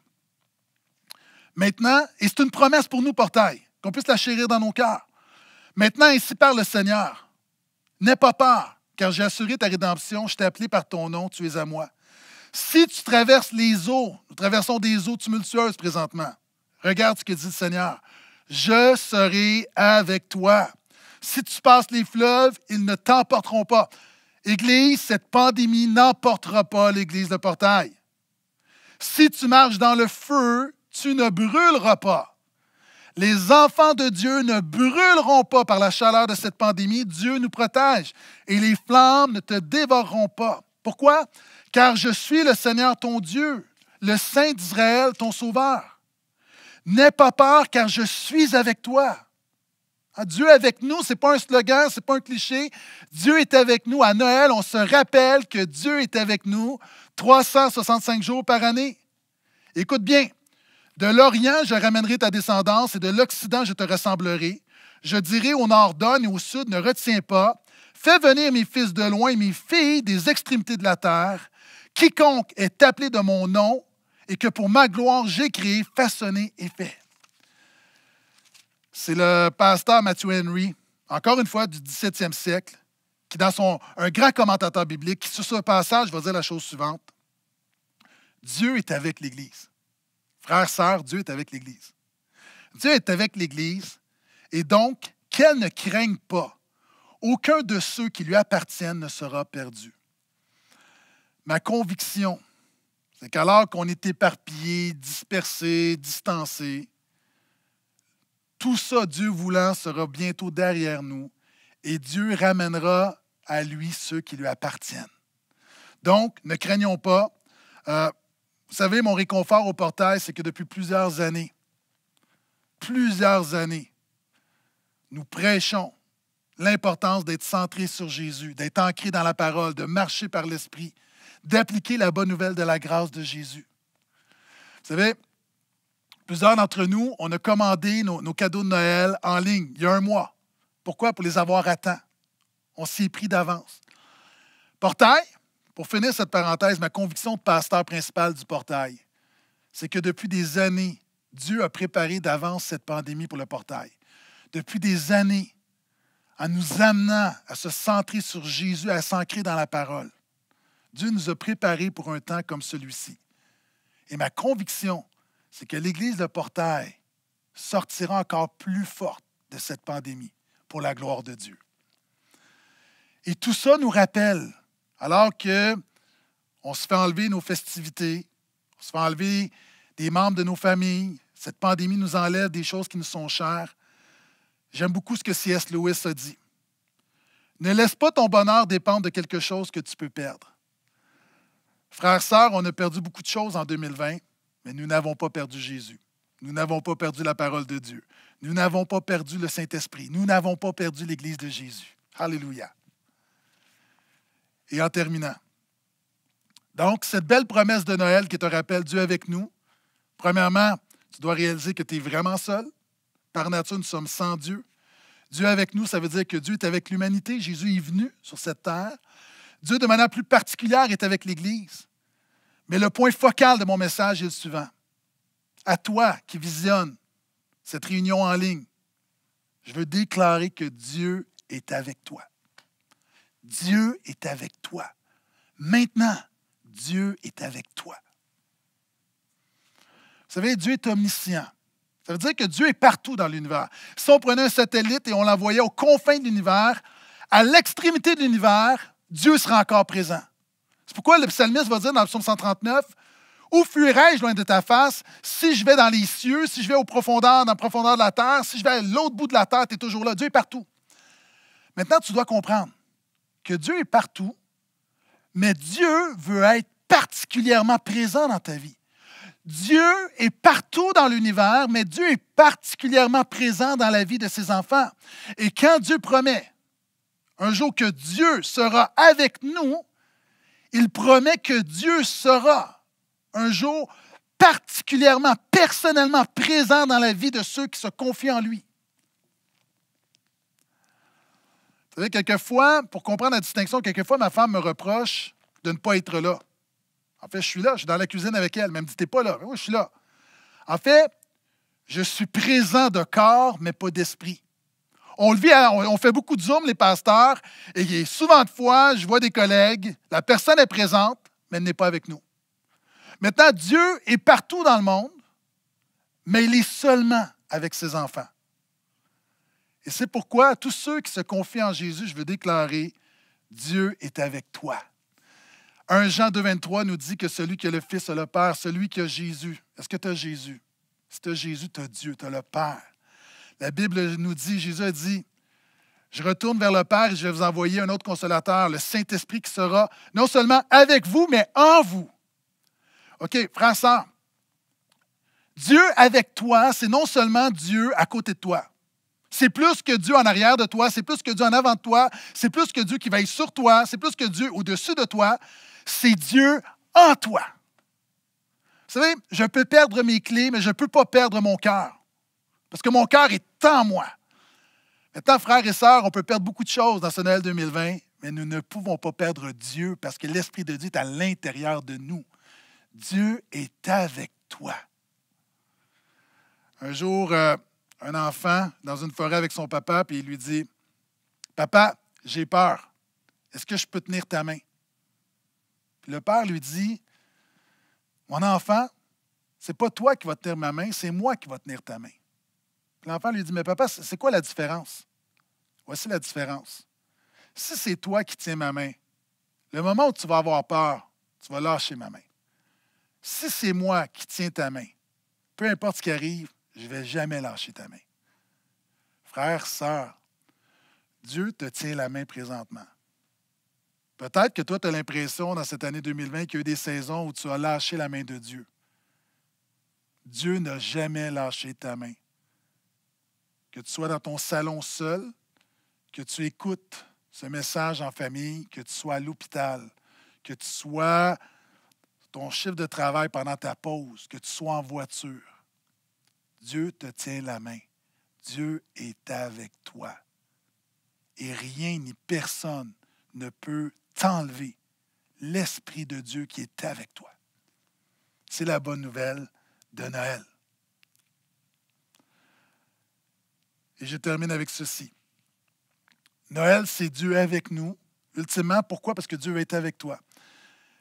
Speaker 7: Maintenant, et c'est une promesse pour nous, portail, qu'on puisse la chérir dans nos cœurs. Maintenant, ainsi parle le Seigneur. N'aie pas peur, car j'ai assuré ta rédemption, je t'ai appelé par ton nom, tu es à moi. Si tu traverses les eaux, nous traversons des eaux tumultueuses présentement. Regarde ce que dit le Seigneur. Je serai avec toi. Si tu passes les fleuves, ils ne t'emporteront pas. Église, cette pandémie n'emportera pas l'Église de portail. Si tu marches dans le feu, tu ne brûleras pas. Les enfants de Dieu ne brûleront pas par la chaleur de cette pandémie. Dieu nous protège et les flammes ne te dévoreront pas. Pourquoi? Car je suis le Seigneur ton Dieu, le Saint d'Israël, ton Sauveur. N'aie pas peur, car je suis avec toi. Dieu avec nous, ce n'est pas un slogan, ce n'est pas un cliché. Dieu est avec nous. À Noël, on se rappelle que Dieu est avec nous trois cent soixante-cinq jours par année. Écoute bien, de l'Orient, je ramènerai ta descendance et de l'Occident, je te rassemblerai. Je dirai au nord donne et au sud, ne retiens pas. Fais venir mes fils de loin et mes filles des extrémités de la terre. Quiconque est appelé de mon nom et que pour ma gloire j'ai créé, façonné et fait. C'est le pasteur Matthew Henry, encore une fois du dix-septième siècle, qui dans son, un grand commentateur biblique, qui sur ce passage va dire la chose suivante. Dieu est avec l'Église. Frères, sœurs, Dieu est avec l'Église. Dieu est avec l'Église et donc qu'elle ne craigne pas. Aucun de ceux qui lui appartiennent ne sera perdu. Ma conviction, c'est qu'alors qu'on est éparpillé, dispersé, distancé, tout ça, Dieu voulant, sera bientôt derrière nous et Dieu ramènera à lui ceux qui lui appartiennent. Donc, ne craignons pas. Euh, vous savez, mon réconfort au portail, c'est que depuis plusieurs années, plusieurs années, nous prêchons l'importance d'être centré sur Jésus, d'être ancré dans la parole, de marcher par l'Esprit, d'appliquer la bonne nouvelle de la grâce de Jésus. Vous savez, plusieurs d'entre nous, on a commandé nos, nos cadeaux de Noël en ligne il y a un mois. Pourquoi? Pour les avoir à temps. On s'y est pris d'avance. Portail, pour finir cette parenthèse, ma conviction de pasteur principal du portail, c'est que depuis des années, Dieu a préparé d'avance cette pandémie pour le portail. Depuis des années, en nous amenant à se centrer sur Jésus, à s'ancrer dans la parole. Dieu nous a préparés pour un temps comme celui-ci. Et ma conviction, c'est que l'Église de Portail sortira encore plus forte de cette pandémie pour la gloire de Dieu. Et tout ça nous rappelle, alors qu'on se fait enlever nos festivités, on se fait enlever des membres de nos familles, cette pandémie nous enlève des choses qui nous sont chères. J'aime beaucoup ce que C S Lewis a dit. Ne laisse pas ton bonheur dépendre de quelque chose que tu peux perdre. Frères, sœurs, on a perdu beaucoup de choses en deux mille vingt, mais nous n'avons pas perdu Jésus. Nous n'avons pas perdu la parole de Dieu. Nous n'avons pas perdu le Saint-Esprit. Nous n'avons pas perdu l'Église de Jésus. Alléluia. Et en terminant, donc, cette belle promesse de Noël qui te rappelle Dieu avec nous, premièrement, tu dois réaliser que tu es vraiment seul. Par nature, nous sommes sans Dieu. Dieu avec nous, ça veut dire que Dieu est avec l'humanité. Jésus est venu sur cette terre. Dieu, de manière plus particulière, est avec l'Église. Mais le point focal de mon message est le suivant. À toi qui visionne cette réunion en ligne, je veux déclarer que Dieu est avec toi. Dieu est avec toi. Maintenant, Dieu est avec toi. Vous savez, Dieu est omniscient. Ça veut dire que Dieu est partout dans l'univers. Si on prenait un satellite et on l'envoyait aux confins de l'univers, à l'extrémité de l'univers, Dieu sera encore présent. C'est pourquoi le psalmiste va dire dans le psaume cent trente-neuf, « Où fuirai-je loin de ta face? Si je vais dans les cieux, si je vais aux profondeurs, dans la profondeur de la terre, si je vais à l'autre bout de la terre, tu es toujours là. » Dieu est partout. Maintenant, tu dois comprendre que Dieu est partout, mais Dieu veut être particulièrement présent dans ta vie. Dieu est partout dans l'univers, mais Dieu est particulièrement présent dans la vie de ses enfants. Et quand Dieu promet un jour que Dieu sera avec nous, il promet que Dieu sera un jour particulièrement, personnellement présent dans la vie de ceux qui se confient en lui. Vous savez, quelquefois, pour comprendre la distinction, quelquefois, ma femme me reproche de ne pas être là. En fait, je suis là, je suis dans la cuisine avec elle. Mais elle me dit, t'es pas là. Oui, je suis là. En fait, je suis présent de corps, mais pas d'esprit. On le vit, on fait beaucoup de Zoom, les pasteurs, et souvent de fois, je vois des collègues, la personne est présente, mais elle n'est pas avec nous. Maintenant, Dieu est partout dans le monde, mais il est seulement avec ses enfants. Et c'est pourquoi, tous ceux qui se confient en Jésus, je veux déclarer, Dieu est avec toi. un Jean deux, vingt-trois nous dit que celui qui a le Fils a le Père, celui qui a Jésus. Est-ce que tu as Jésus? Si tu as Jésus, tu as Dieu, tu as le Père. La Bible nous dit, Jésus a dit, « Je retourne vers le Père et je vais vous envoyer un autre consolateur, le Saint-Esprit qui sera non seulement avec vous, mais en vous. » OK, frère, sœur, Dieu avec toi, c'est non seulement Dieu à côté de toi. C'est plus que Dieu en arrière de toi, c'est plus que Dieu en avant de toi, c'est plus que Dieu qui veille sur toi, c'est plus que Dieu au-dessus de toi, c'est Dieu en toi. Vous savez, je peux perdre mes clés, mais je ne peux pas perdre mon cœur. Parce que mon cœur est en moi. Maintenant, frères et sœurs, on peut perdre beaucoup de choses dans ce Noël deux mille vingt, mais nous ne pouvons pas perdre Dieu parce que l'Esprit de Dieu est à l'intérieur de nous. Dieu est avec toi. Un jour, euh, un enfant dans une forêt avec son papa, puis il lui dit, « Papa, j'ai peur. Est-ce que je peux tenir ta main? » Puis le père lui dit, « Mon enfant, ce n'est pas toi qui vas tenir ma main, c'est moi qui vais tenir ta main. » Puis l'enfant lui dit, « Mais papa, c'est quoi la différence? » Voici la différence. Si c'est toi qui tiens ma main, le moment où tu vas avoir peur, tu vas lâcher ma main. Si c'est moi qui tiens ta main, peu importe ce qui arrive, je ne vais jamais lâcher ta main. Frère, sœur, Dieu te tient la main présentement. Peut-être que toi, tu as l'impression dans cette année deux mille vingt qu'il y a eu des saisons où tu as lâché la main de Dieu. Dieu n'a jamais lâché ta main. Que tu sois dans ton salon seul, que tu écoutes ce message en famille, que tu sois à l'hôpital, que tu sois ton chiffre de travail pendant ta pause, que tu sois en voiture. Dieu te tient la main. Dieu est avec toi. Et rien ni personne ne peut t'enlever l'Esprit de Dieu qui est avec toi. C'est la bonne nouvelle de Noël. Et je termine avec ceci. Noël, c'est Dieu avec nous. Ultimement, pourquoi? Parce que Dieu est avec toi.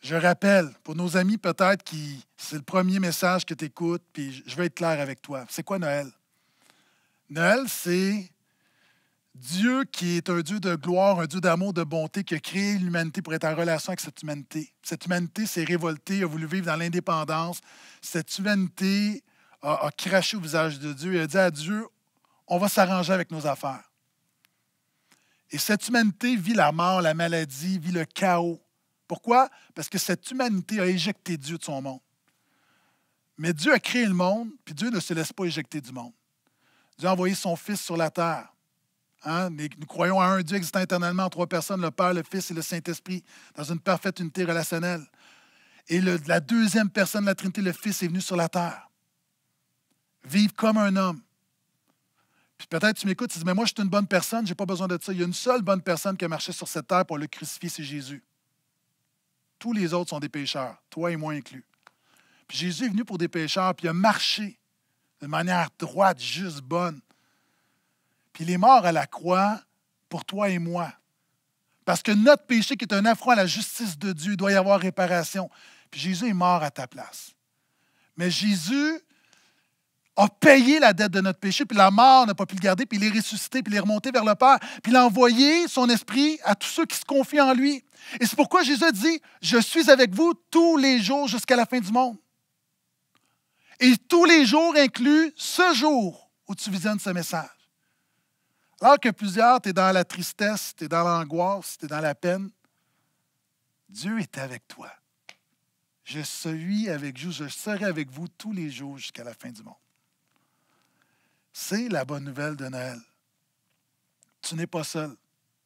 Speaker 7: Je rappelle, pour nos amis peut-être qui c'est le premier message que tu écoutes, puis je vais être clair avec toi. C'est quoi Noël? Noël, c'est Dieu qui est un Dieu de gloire, un Dieu d'amour, de bonté, qui a créé l'humanité pour être en relation avec cette humanité. Cette humanité s'est révoltée, a voulu vivre dans l'indépendance. Cette humanité a, a craché au visage de Dieu et a dit à Dieu, on va s'arranger avec nos affaires. Et cette humanité vit la mort, la maladie, vit le chaos. Pourquoi? Parce que cette humanité a éjecté Dieu de son monde. Mais Dieu a créé le monde, puis Dieu ne se laisse pas éjecter du monde. Dieu a envoyé son Fils sur la terre. Hein? Nous croyons à un Dieu existant éternellement en trois personnes, le Père, le Fils et le Saint-Esprit, dans une parfaite unité relationnelle. Et le, la deuxième personne de la Trinité, le Fils, est venu sur la terre. Vivre comme un homme. Puis peut-être tu m'écoutes, tu dis, mais moi, je suis une bonne personne, je n'ai pas besoin de ça. Il y a une seule bonne personne qui a marché sur cette terre pour le crucifier, c'est Jésus. Tous les autres sont des pécheurs, toi et moi inclus. Puis Jésus est venu pour des pécheurs, puis il a marché de manière droite, juste, bonne. Puis il est mort à la croix pour toi et moi. Parce que notre péché, qui est un affront à la justice de Dieu, doit y avoir réparation. Puis Jésus est mort à ta place. Mais Jésus a payé la dette de notre péché, puis la mort n'a pas pu le garder, puis il est ressuscité, puis il est remonté vers le Père, puis il a envoyé son esprit à tous ceux qui se confient en lui. Et c'est pourquoi Jésus a dit, « Je suis avec vous tous les jours jusqu'à la fin du monde. » Et tous les jours inclut ce jour où tu visionnes ce message. Alors que plusieurs, tu es dans la tristesse, tu es dans l'angoisse, tu es dans la peine, Dieu est avec toi. Je suis avec vous, je serai avec vous tous les jours jusqu'à la fin du monde. C'est la bonne nouvelle de Noël. Tu n'es pas seul.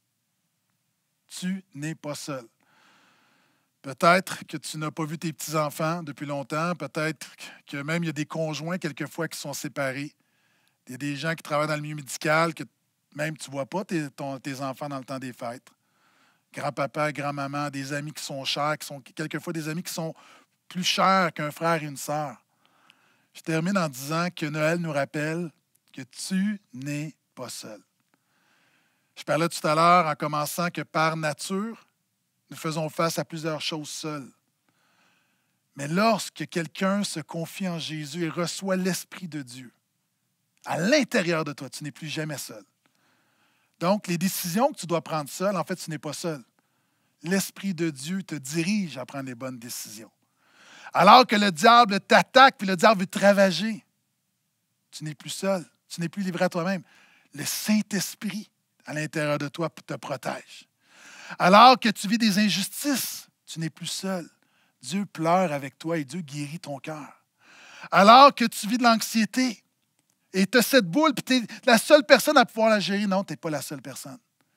Speaker 7: Tu n'es pas seul. Peut-être que tu n'as pas vu tes petits-enfants depuis longtemps. Peut-être que même il y a des conjoints quelquefois qui sont séparés. Il y a des gens qui travaillent dans le milieu médical que même tu ne vois pas tes, ton, tes enfants dans le temps des fêtes. Grand-papa, grand-maman, des amis qui sont chers, qui sont quelquefois des amis qui sont plus chers qu'un frère et une sœur. Je termine en disant que Noël nous rappelle que tu n'es pas seul. Je parlais tout à l'heure en commençant que par nature, nous faisons face à plusieurs choses seuls. Mais lorsque quelqu'un se confie en Jésus et reçoit l'Esprit de Dieu, à l'intérieur de toi, tu n'es plus jamais seul. Donc, les décisions que tu dois prendre seul, en fait, tu n'es pas seul. L'Esprit de Dieu te dirige à prendre les bonnes décisions. Alors que le diable t'attaque, puis le diable veut te ravager, tu n'es plus seul. Tu n'es plus livré à toi-même. Le Saint-Esprit à l'intérieur de toi te protège. Alors que tu vis des injustices, tu n'es plus seul. Dieu pleure avec toi et Dieu guérit ton cœur. Alors que tu vis de l'anxiété et tu as cette boule, puis tu es la seule personne à pouvoir la gérer, non, tu n'es pas la seule personne.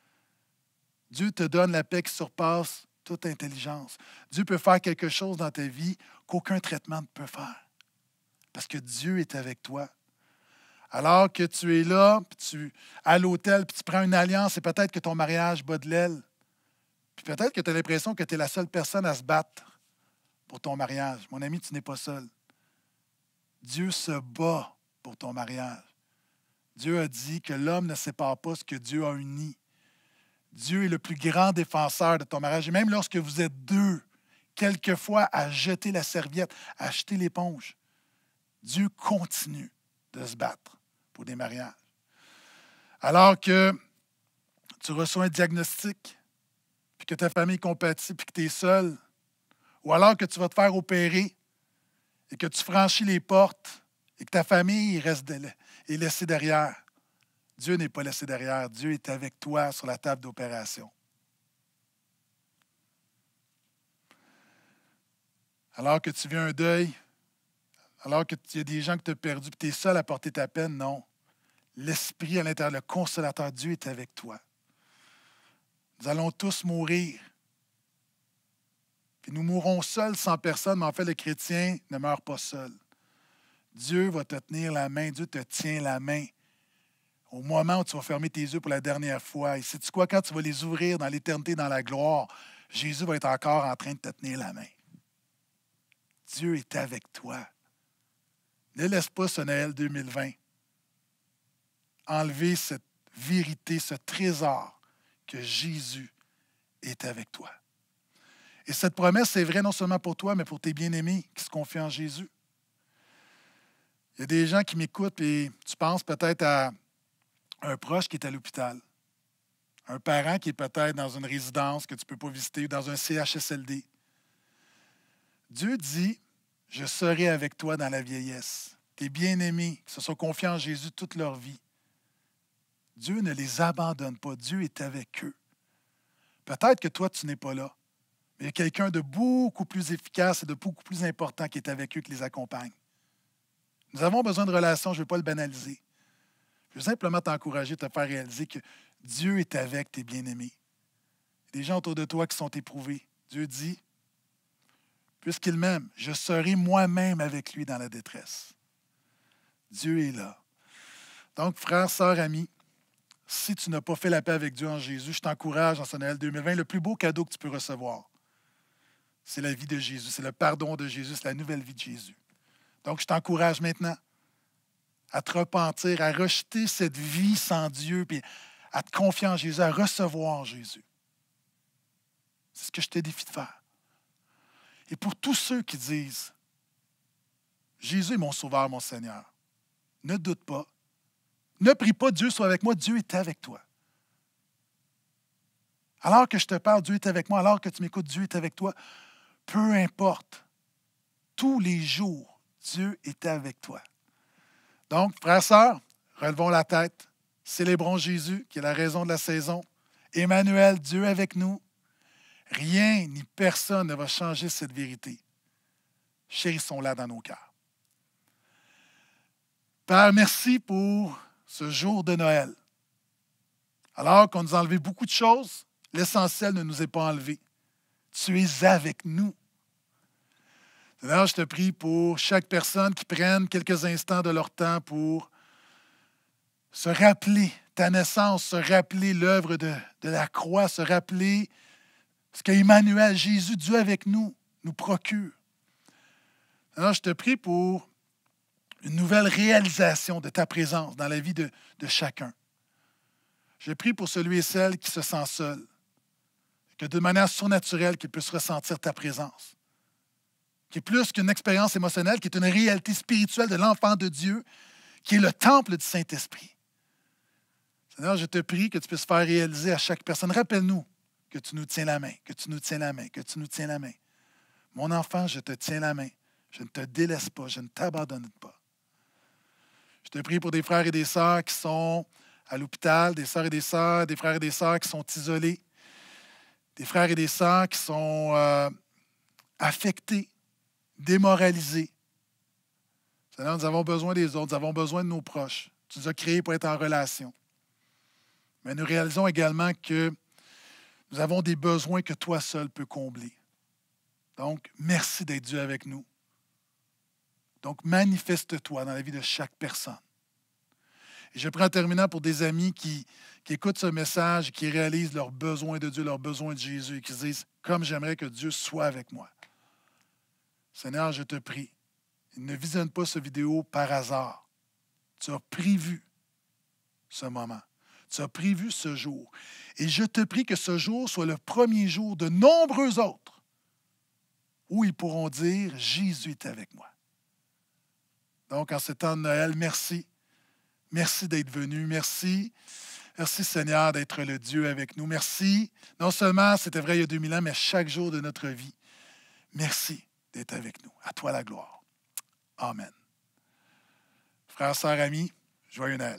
Speaker 7: Dieu te donne la paix qui surpasse toute intelligence. Dieu peut faire quelque chose dans ta vie qu'aucun traitement ne peut faire. Parce que Dieu est avec toi. Alors que tu es là, puis tu à l'hôtel, puis tu prends une alliance, et peut-être que ton mariage bat de l'aile. Puis peut-être que tu as l'impression que tu es la seule personne à se battre pour ton mariage. Mon ami, tu n'es pas seul. Dieu se bat pour ton mariage. Dieu a dit que l'homme ne sépare pas ce que Dieu a uni. Dieu est le plus grand défenseur de ton mariage. Et même lorsque vous êtes deux, quelquefois à jeter la serviette, à jeter l'éponge, Dieu continue de se battre pour des mariages. Alors que tu reçois un diagnostic, puis que ta famille compatit, puis que tu es seul, ou alors que tu vas te faire opérer et que tu franchis les portes et que ta famille reste de, est laissée derrière. Dieu n'est pas laissé derrière. Dieu est avec toi sur la table d'opération. Alors que tu vis un deuil, alors qu'il y a des gens que tu as perdus et tu es seul à porter ta peine, non. L'Esprit à l'intérieur, le consolateur, Dieu est avec toi. Nous allons tous mourir. Puis nous mourrons seuls sans personne, mais en fait, le chrétien ne meurt pas seul. Dieu va te tenir la main, Dieu te tient la main. Au moment où tu vas fermer tes yeux pour la dernière fois, et sais-tu quoi, quand tu vas les ouvrir dans l'éternité, dans la gloire, Jésus va être encore en train de te tenir la main. Dieu est avec toi. Ne laisse pas ce Noël deux mille vingt enlever cette vérité, ce trésor que Jésus est avec toi. Et cette promesse est vraie non seulement pour toi, mais pour tes bien-aimés qui se confient en Jésus. Il y a des gens qui m'écoutent et tu penses peut-être à un proche qui est à l'hôpital, un parent qui est peut-être dans une résidence que tu ne peux pas visiter ou dans un C H S L D. Dieu dit, je serai avec toi dans la vieillesse. Tes bien-aimés qui se sont confiés en Jésus toute leur vie. Dieu ne les abandonne pas. Dieu est avec eux. Peut-être que toi, tu n'es pas là, mais il y a quelqu'un de beaucoup plus efficace et de beaucoup plus important qui est avec eux, qui les accompagne. Nous avons besoin de relations, je ne veux pas le banaliser. Je veux simplement t'encourager, te faire réaliser que Dieu est avec tes bien-aimés. Il y a des gens autour de toi qui sont éprouvés. Dieu dit, puisqu'il m'aime, je serai moi-même avec lui dans la détresse. Dieu est là. Donc, frères, sœurs, amis, si tu n'as pas fait la paix avec Dieu en Jésus, je t'encourage en ce Noël deux mille vingt, le plus beau cadeau que tu peux recevoir, c'est la vie de Jésus, c'est le pardon de Jésus, c'est la nouvelle vie de Jésus. Donc, je t'encourage maintenant à te repentir, à rejeter cette vie sans Dieu, puis à te confier en Jésus, à recevoir Jésus. C'est ce que je te défie de faire. Et pour tous ceux qui disent, Jésus est mon sauveur, mon Seigneur, ne doute pas. Ne prie pas, Dieu soit avec moi, Dieu est avec toi. Alors que je te parle, Dieu est avec moi. Alors que tu m'écoutes, Dieu est avec toi. Peu importe, tous les jours, Dieu est avec toi. Donc, frères et sœurs, relevons la tête, célébrons Jésus, qui est la raison de la saison. Emmanuel, Dieu avec nous. Rien ni personne ne va changer cette vérité. Chérissons-la dans nos cœurs. Père, merci pour ce jour de Noël. Alors qu'on nous a enlevé beaucoup de choses, l'essentiel ne nous est pas enlevé. Tu es avec nous. D'ailleurs, je te prie pour chaque personne qui prenne quelques instants de leur temps pour se rappeler ta naissance, se rappeler l'œuvre de, de la croix, se rappeler ce qu'Emmanuel, Jésus, Dieu avec nous, nous procure. Alors, je te prie pour une nouvelle réalisation de ta présence dans la vie de, de chacun. Je prie pour celui et celle qui se sent seul, que de manière surnaturelle, qu'il puisse ressentir ta présence, qui est plus qu'une expérience émotionnelle, qui est une réalité spirituelle de l'enfant de Dieu, qui est le temple du Saint-Esprit. Seigneur, je te prie que tu puisses faire réaliser à chaque personne, rappelle-nous que tu nous tiens la main, que tu nous tiens la main, que tu nous tiens la main. Mon enfant, je te tiens la main. Je ne te délaisse pas, je ne t'abandonne pas. Je te prie pour des frères et des sœurs qui sont à l'hôpital, des sœurs et des sœurs, des frères et des sœurs qui sont isolés, des frères et des sœurs qui sont euh, affectés, démoralisés. Seigneur, nous avons besoin des autres, nous avons besoin de nos proches. Tu nous as créés pour être en relation. Mais nous réalisons également que nous avons des besoins que toi seul peux combler. Donc, merci d'être Dieu avec nous. Donc, manifeste-toi dans la vie de chaque personne. Et je prends en terminant pour des amis qui, qui écoutent ce message, qui réalisent leurs besoins de Dieu, leurs besoins de Jésus, et qui se disent, comme j'aimerais que Dieu soit avec moi. Seigneur, je te prie, ne visionne pas cette vidéo par hasard. Tu as prévu ce moment. Tu as prévu ce jour. Et je te prie que ce jour soit le premier jour de nombreux autres où ils pourront dire, Jésus est avec moi. Donc, en ce temps de Noël, merci. Merci d'être venu. Merci. Merci, Seigneur, d'être le Dieu avec nous. Merci. Non seulement, c'était vrai il y a deux mille ans, mais chaque jour de notre vie. Merci d'être avec nous. À toi la gloire. Amen. Frères, sœurs, amis, joyeux Noël.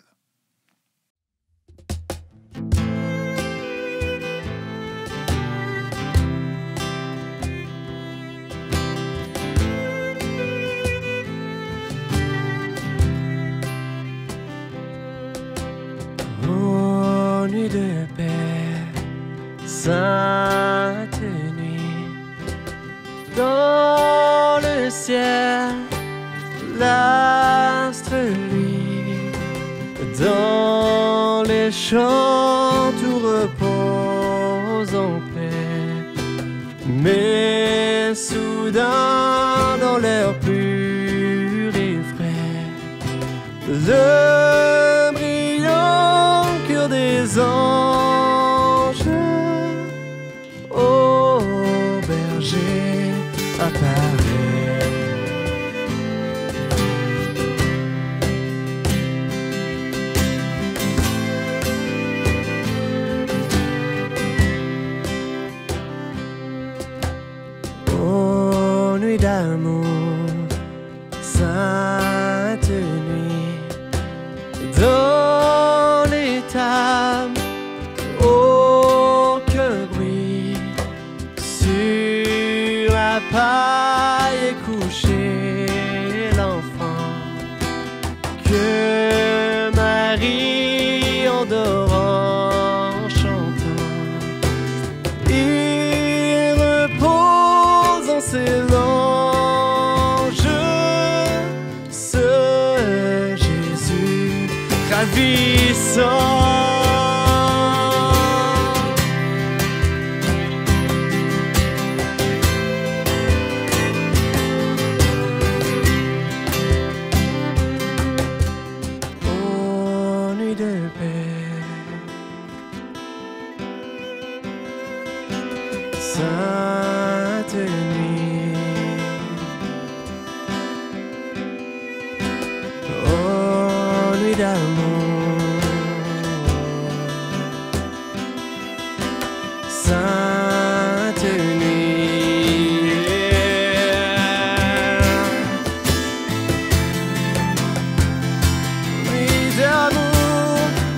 Speaker 6: Nuit de paix, sainte nuit, dans le ciel, l'astre luit, dans les champs tout repose en paix, mais soudain dans l'air pur et frais, le brillant cœur des anges, ô berger sainte nuit, dans l'étable, aucun bruit, sur la paille est couché l'enfant que Marie endort en chantant. Il repose en ses anges, ce Jésus ravissant. Sainte nuit, oh nuit d'amour, sainte nuit, nuit d'amour,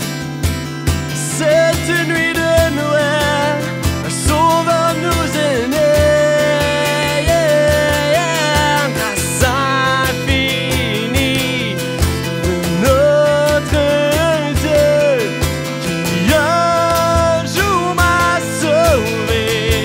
Speaker 6: cette nuit de Noël, un sauveur nous est né. Yeah, yeah. Grâce infinie de notre Dieu qui un jour m'a sauvé.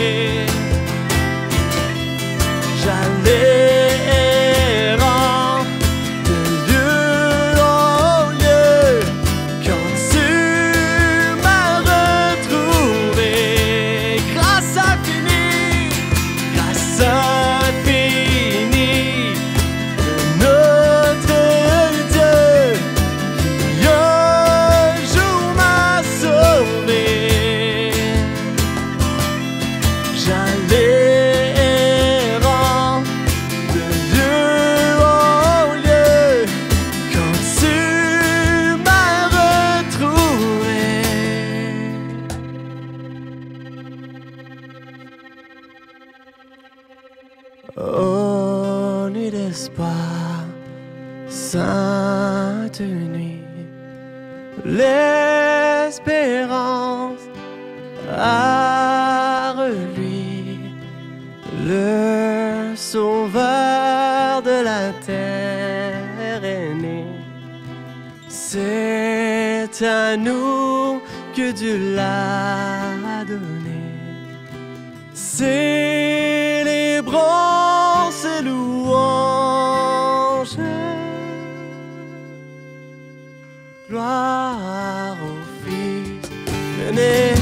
Speaker 6: J'allais errant de lieu en lieu quand tu m'as retrouvé. Grâce infinie, grâce infinie de notre Dieu qui un jour m'a sauvé. J'allais errant de lieu en lieu quand tu m'as retrouvé. Oh, nuit d'espoir, sainte nuit, l'espérance a reluit, le sauveur de la terre est né. C'est à nous que Dieu l'a donné. Célébrons ses louanges. Gloire au Fils né.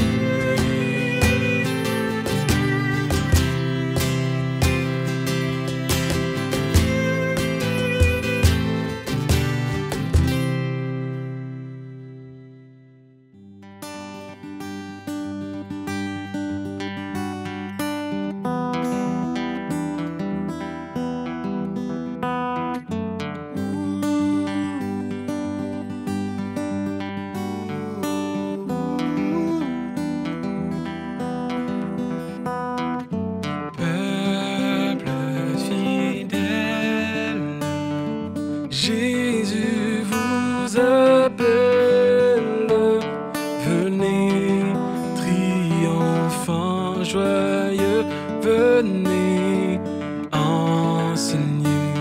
Speaker 6: Jésus vous appelle, venez, triomphant, joyeux, venez enseigner.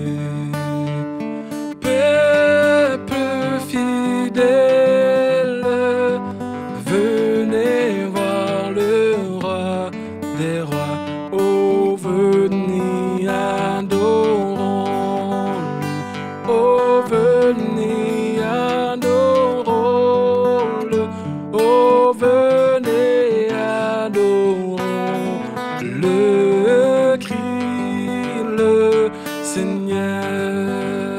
Speaker 6: Peuple fidèle, venez voir le roi des rois, oh venez adorons-le, oh venez adorons-le, oh venez adorons-le, crie le Seigneur.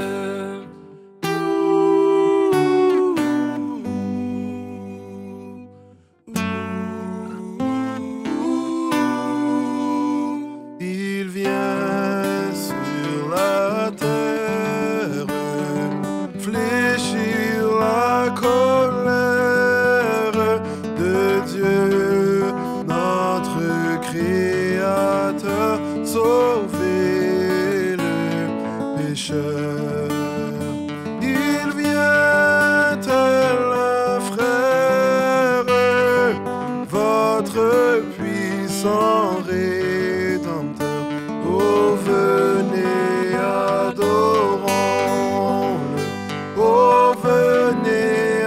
Speaker 6: Il vient sur la terre fléchir la colère de Dieu, notre Créateur, sauver
Speaker 8: pécheurs. Il vient tel un frère, votre puissant Rédempteur. Oh, venez, adorons-le. Oh, venez,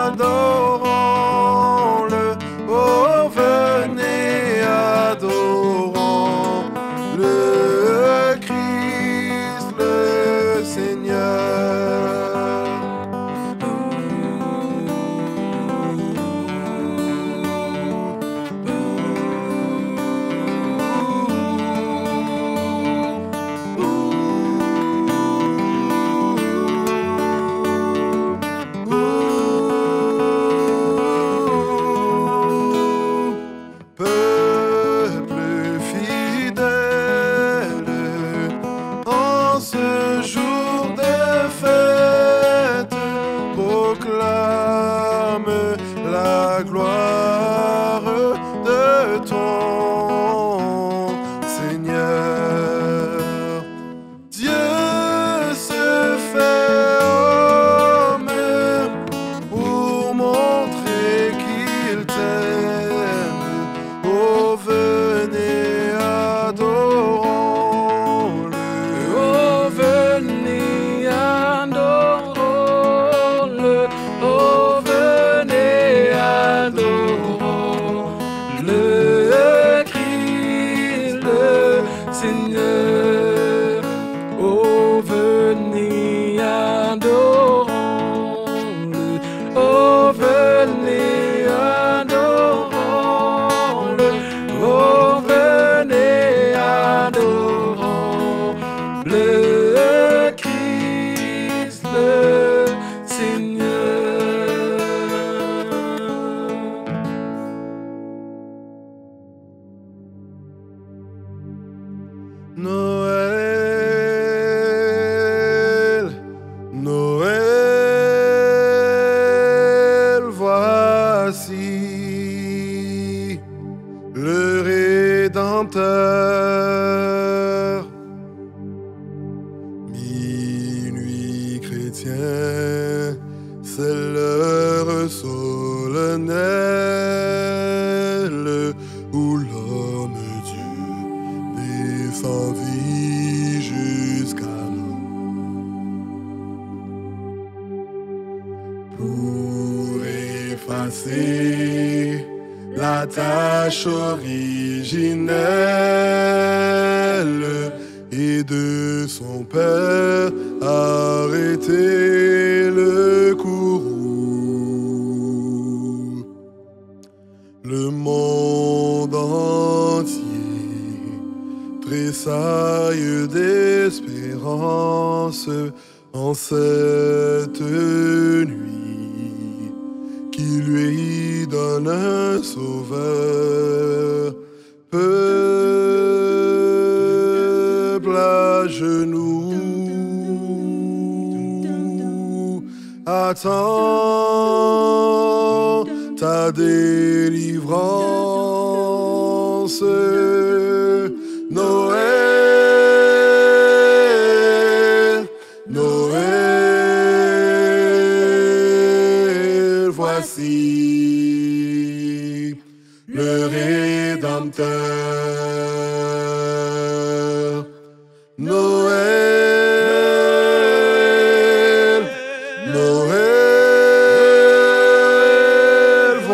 Speaker 8: adorons-le. Oh, venez, adorons le Christ, le Seigneur. Peuple fidèle, en ce jour de fête, proclame la gloire de ton Seigneur. Dieu se fait homme pour montrer qu'il t'aime. Oh, venez, adorons-le.
Speaker 6: Oh, venez, adorons-le. Oh, venez, adorons le Christ, le Seigneur. Oh, venez, adorons-le. Oh, venez, adorons-le. Oh, venez, adorons le Christ, le Seigneur. Noël, Noël, voici le Rédempteur. Minuit chrétien, c'est l'heure solennelle où l'homme Dieu descendit jusqu'à nous pour effacer la tâche originelle et de son père arrêter le courroux. Le monde entier tressaille d'espérance en cette nuit qui lui donne un sauveur. Peuple à genoux, attends ta délivrance. Noël, Noël, voici le Rédempteur. Noël, Noël,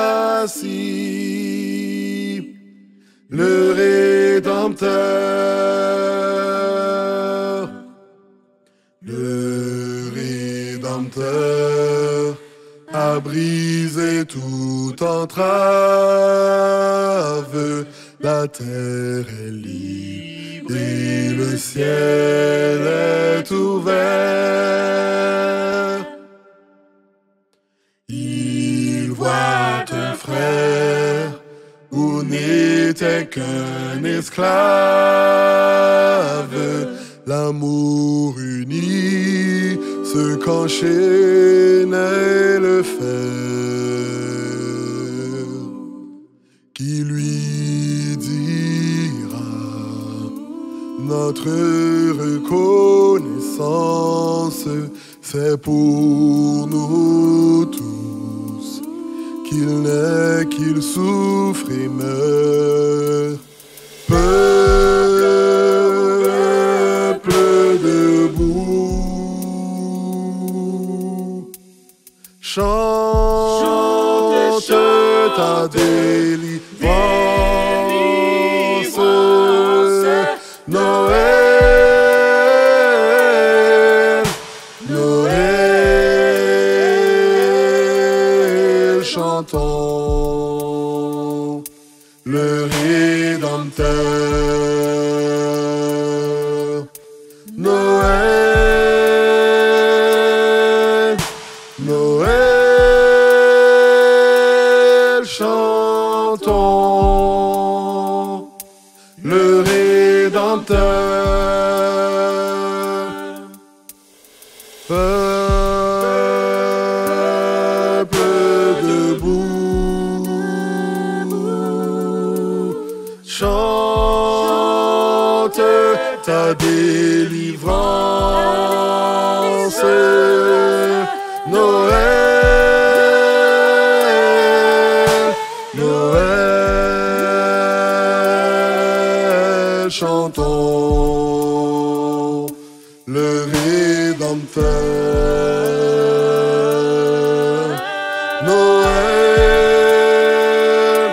Speaker 6: voici le Rédempteur. Le Rédempteur a brisé toute entrave. La terre est libre et le ciel est ouvert. Il voit un frère où n'était qu'un esclave. L'amour uni, ce qu'enchaînait le fer, qui lui dira notre reconnaissance
Speaker 8: souffrance, c'est pour nous tous qu'il naît, qu'il souffre et meurt. Peuple debout, chante ta délivrance, Noël, Noël, chantons le Rédempteur. Noël, Noël, chantons le Rédempteur. Peuple debout, chante ta délivrance, Noël, Noël, chantons le Rédempteur. Noël,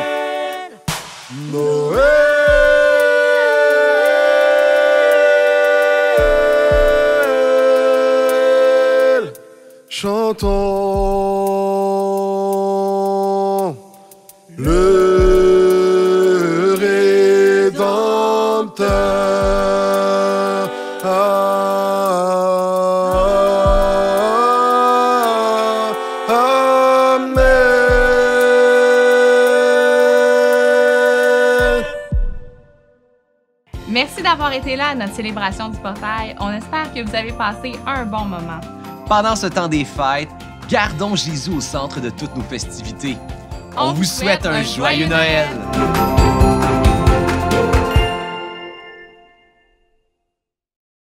Speaker 8: Noël, chantons le Rédempteur. Amen.
Speaker 2: Merci d'avoir été là à notre célébration du portail. On espère que vous avez passé un bon moment.
Speaker 1: Pendant ce temps des fêtes, gardons Jésus au centre de toutes nos festivités. On, vous souhaite un joyeux Noël!
Speaker 2: Noël.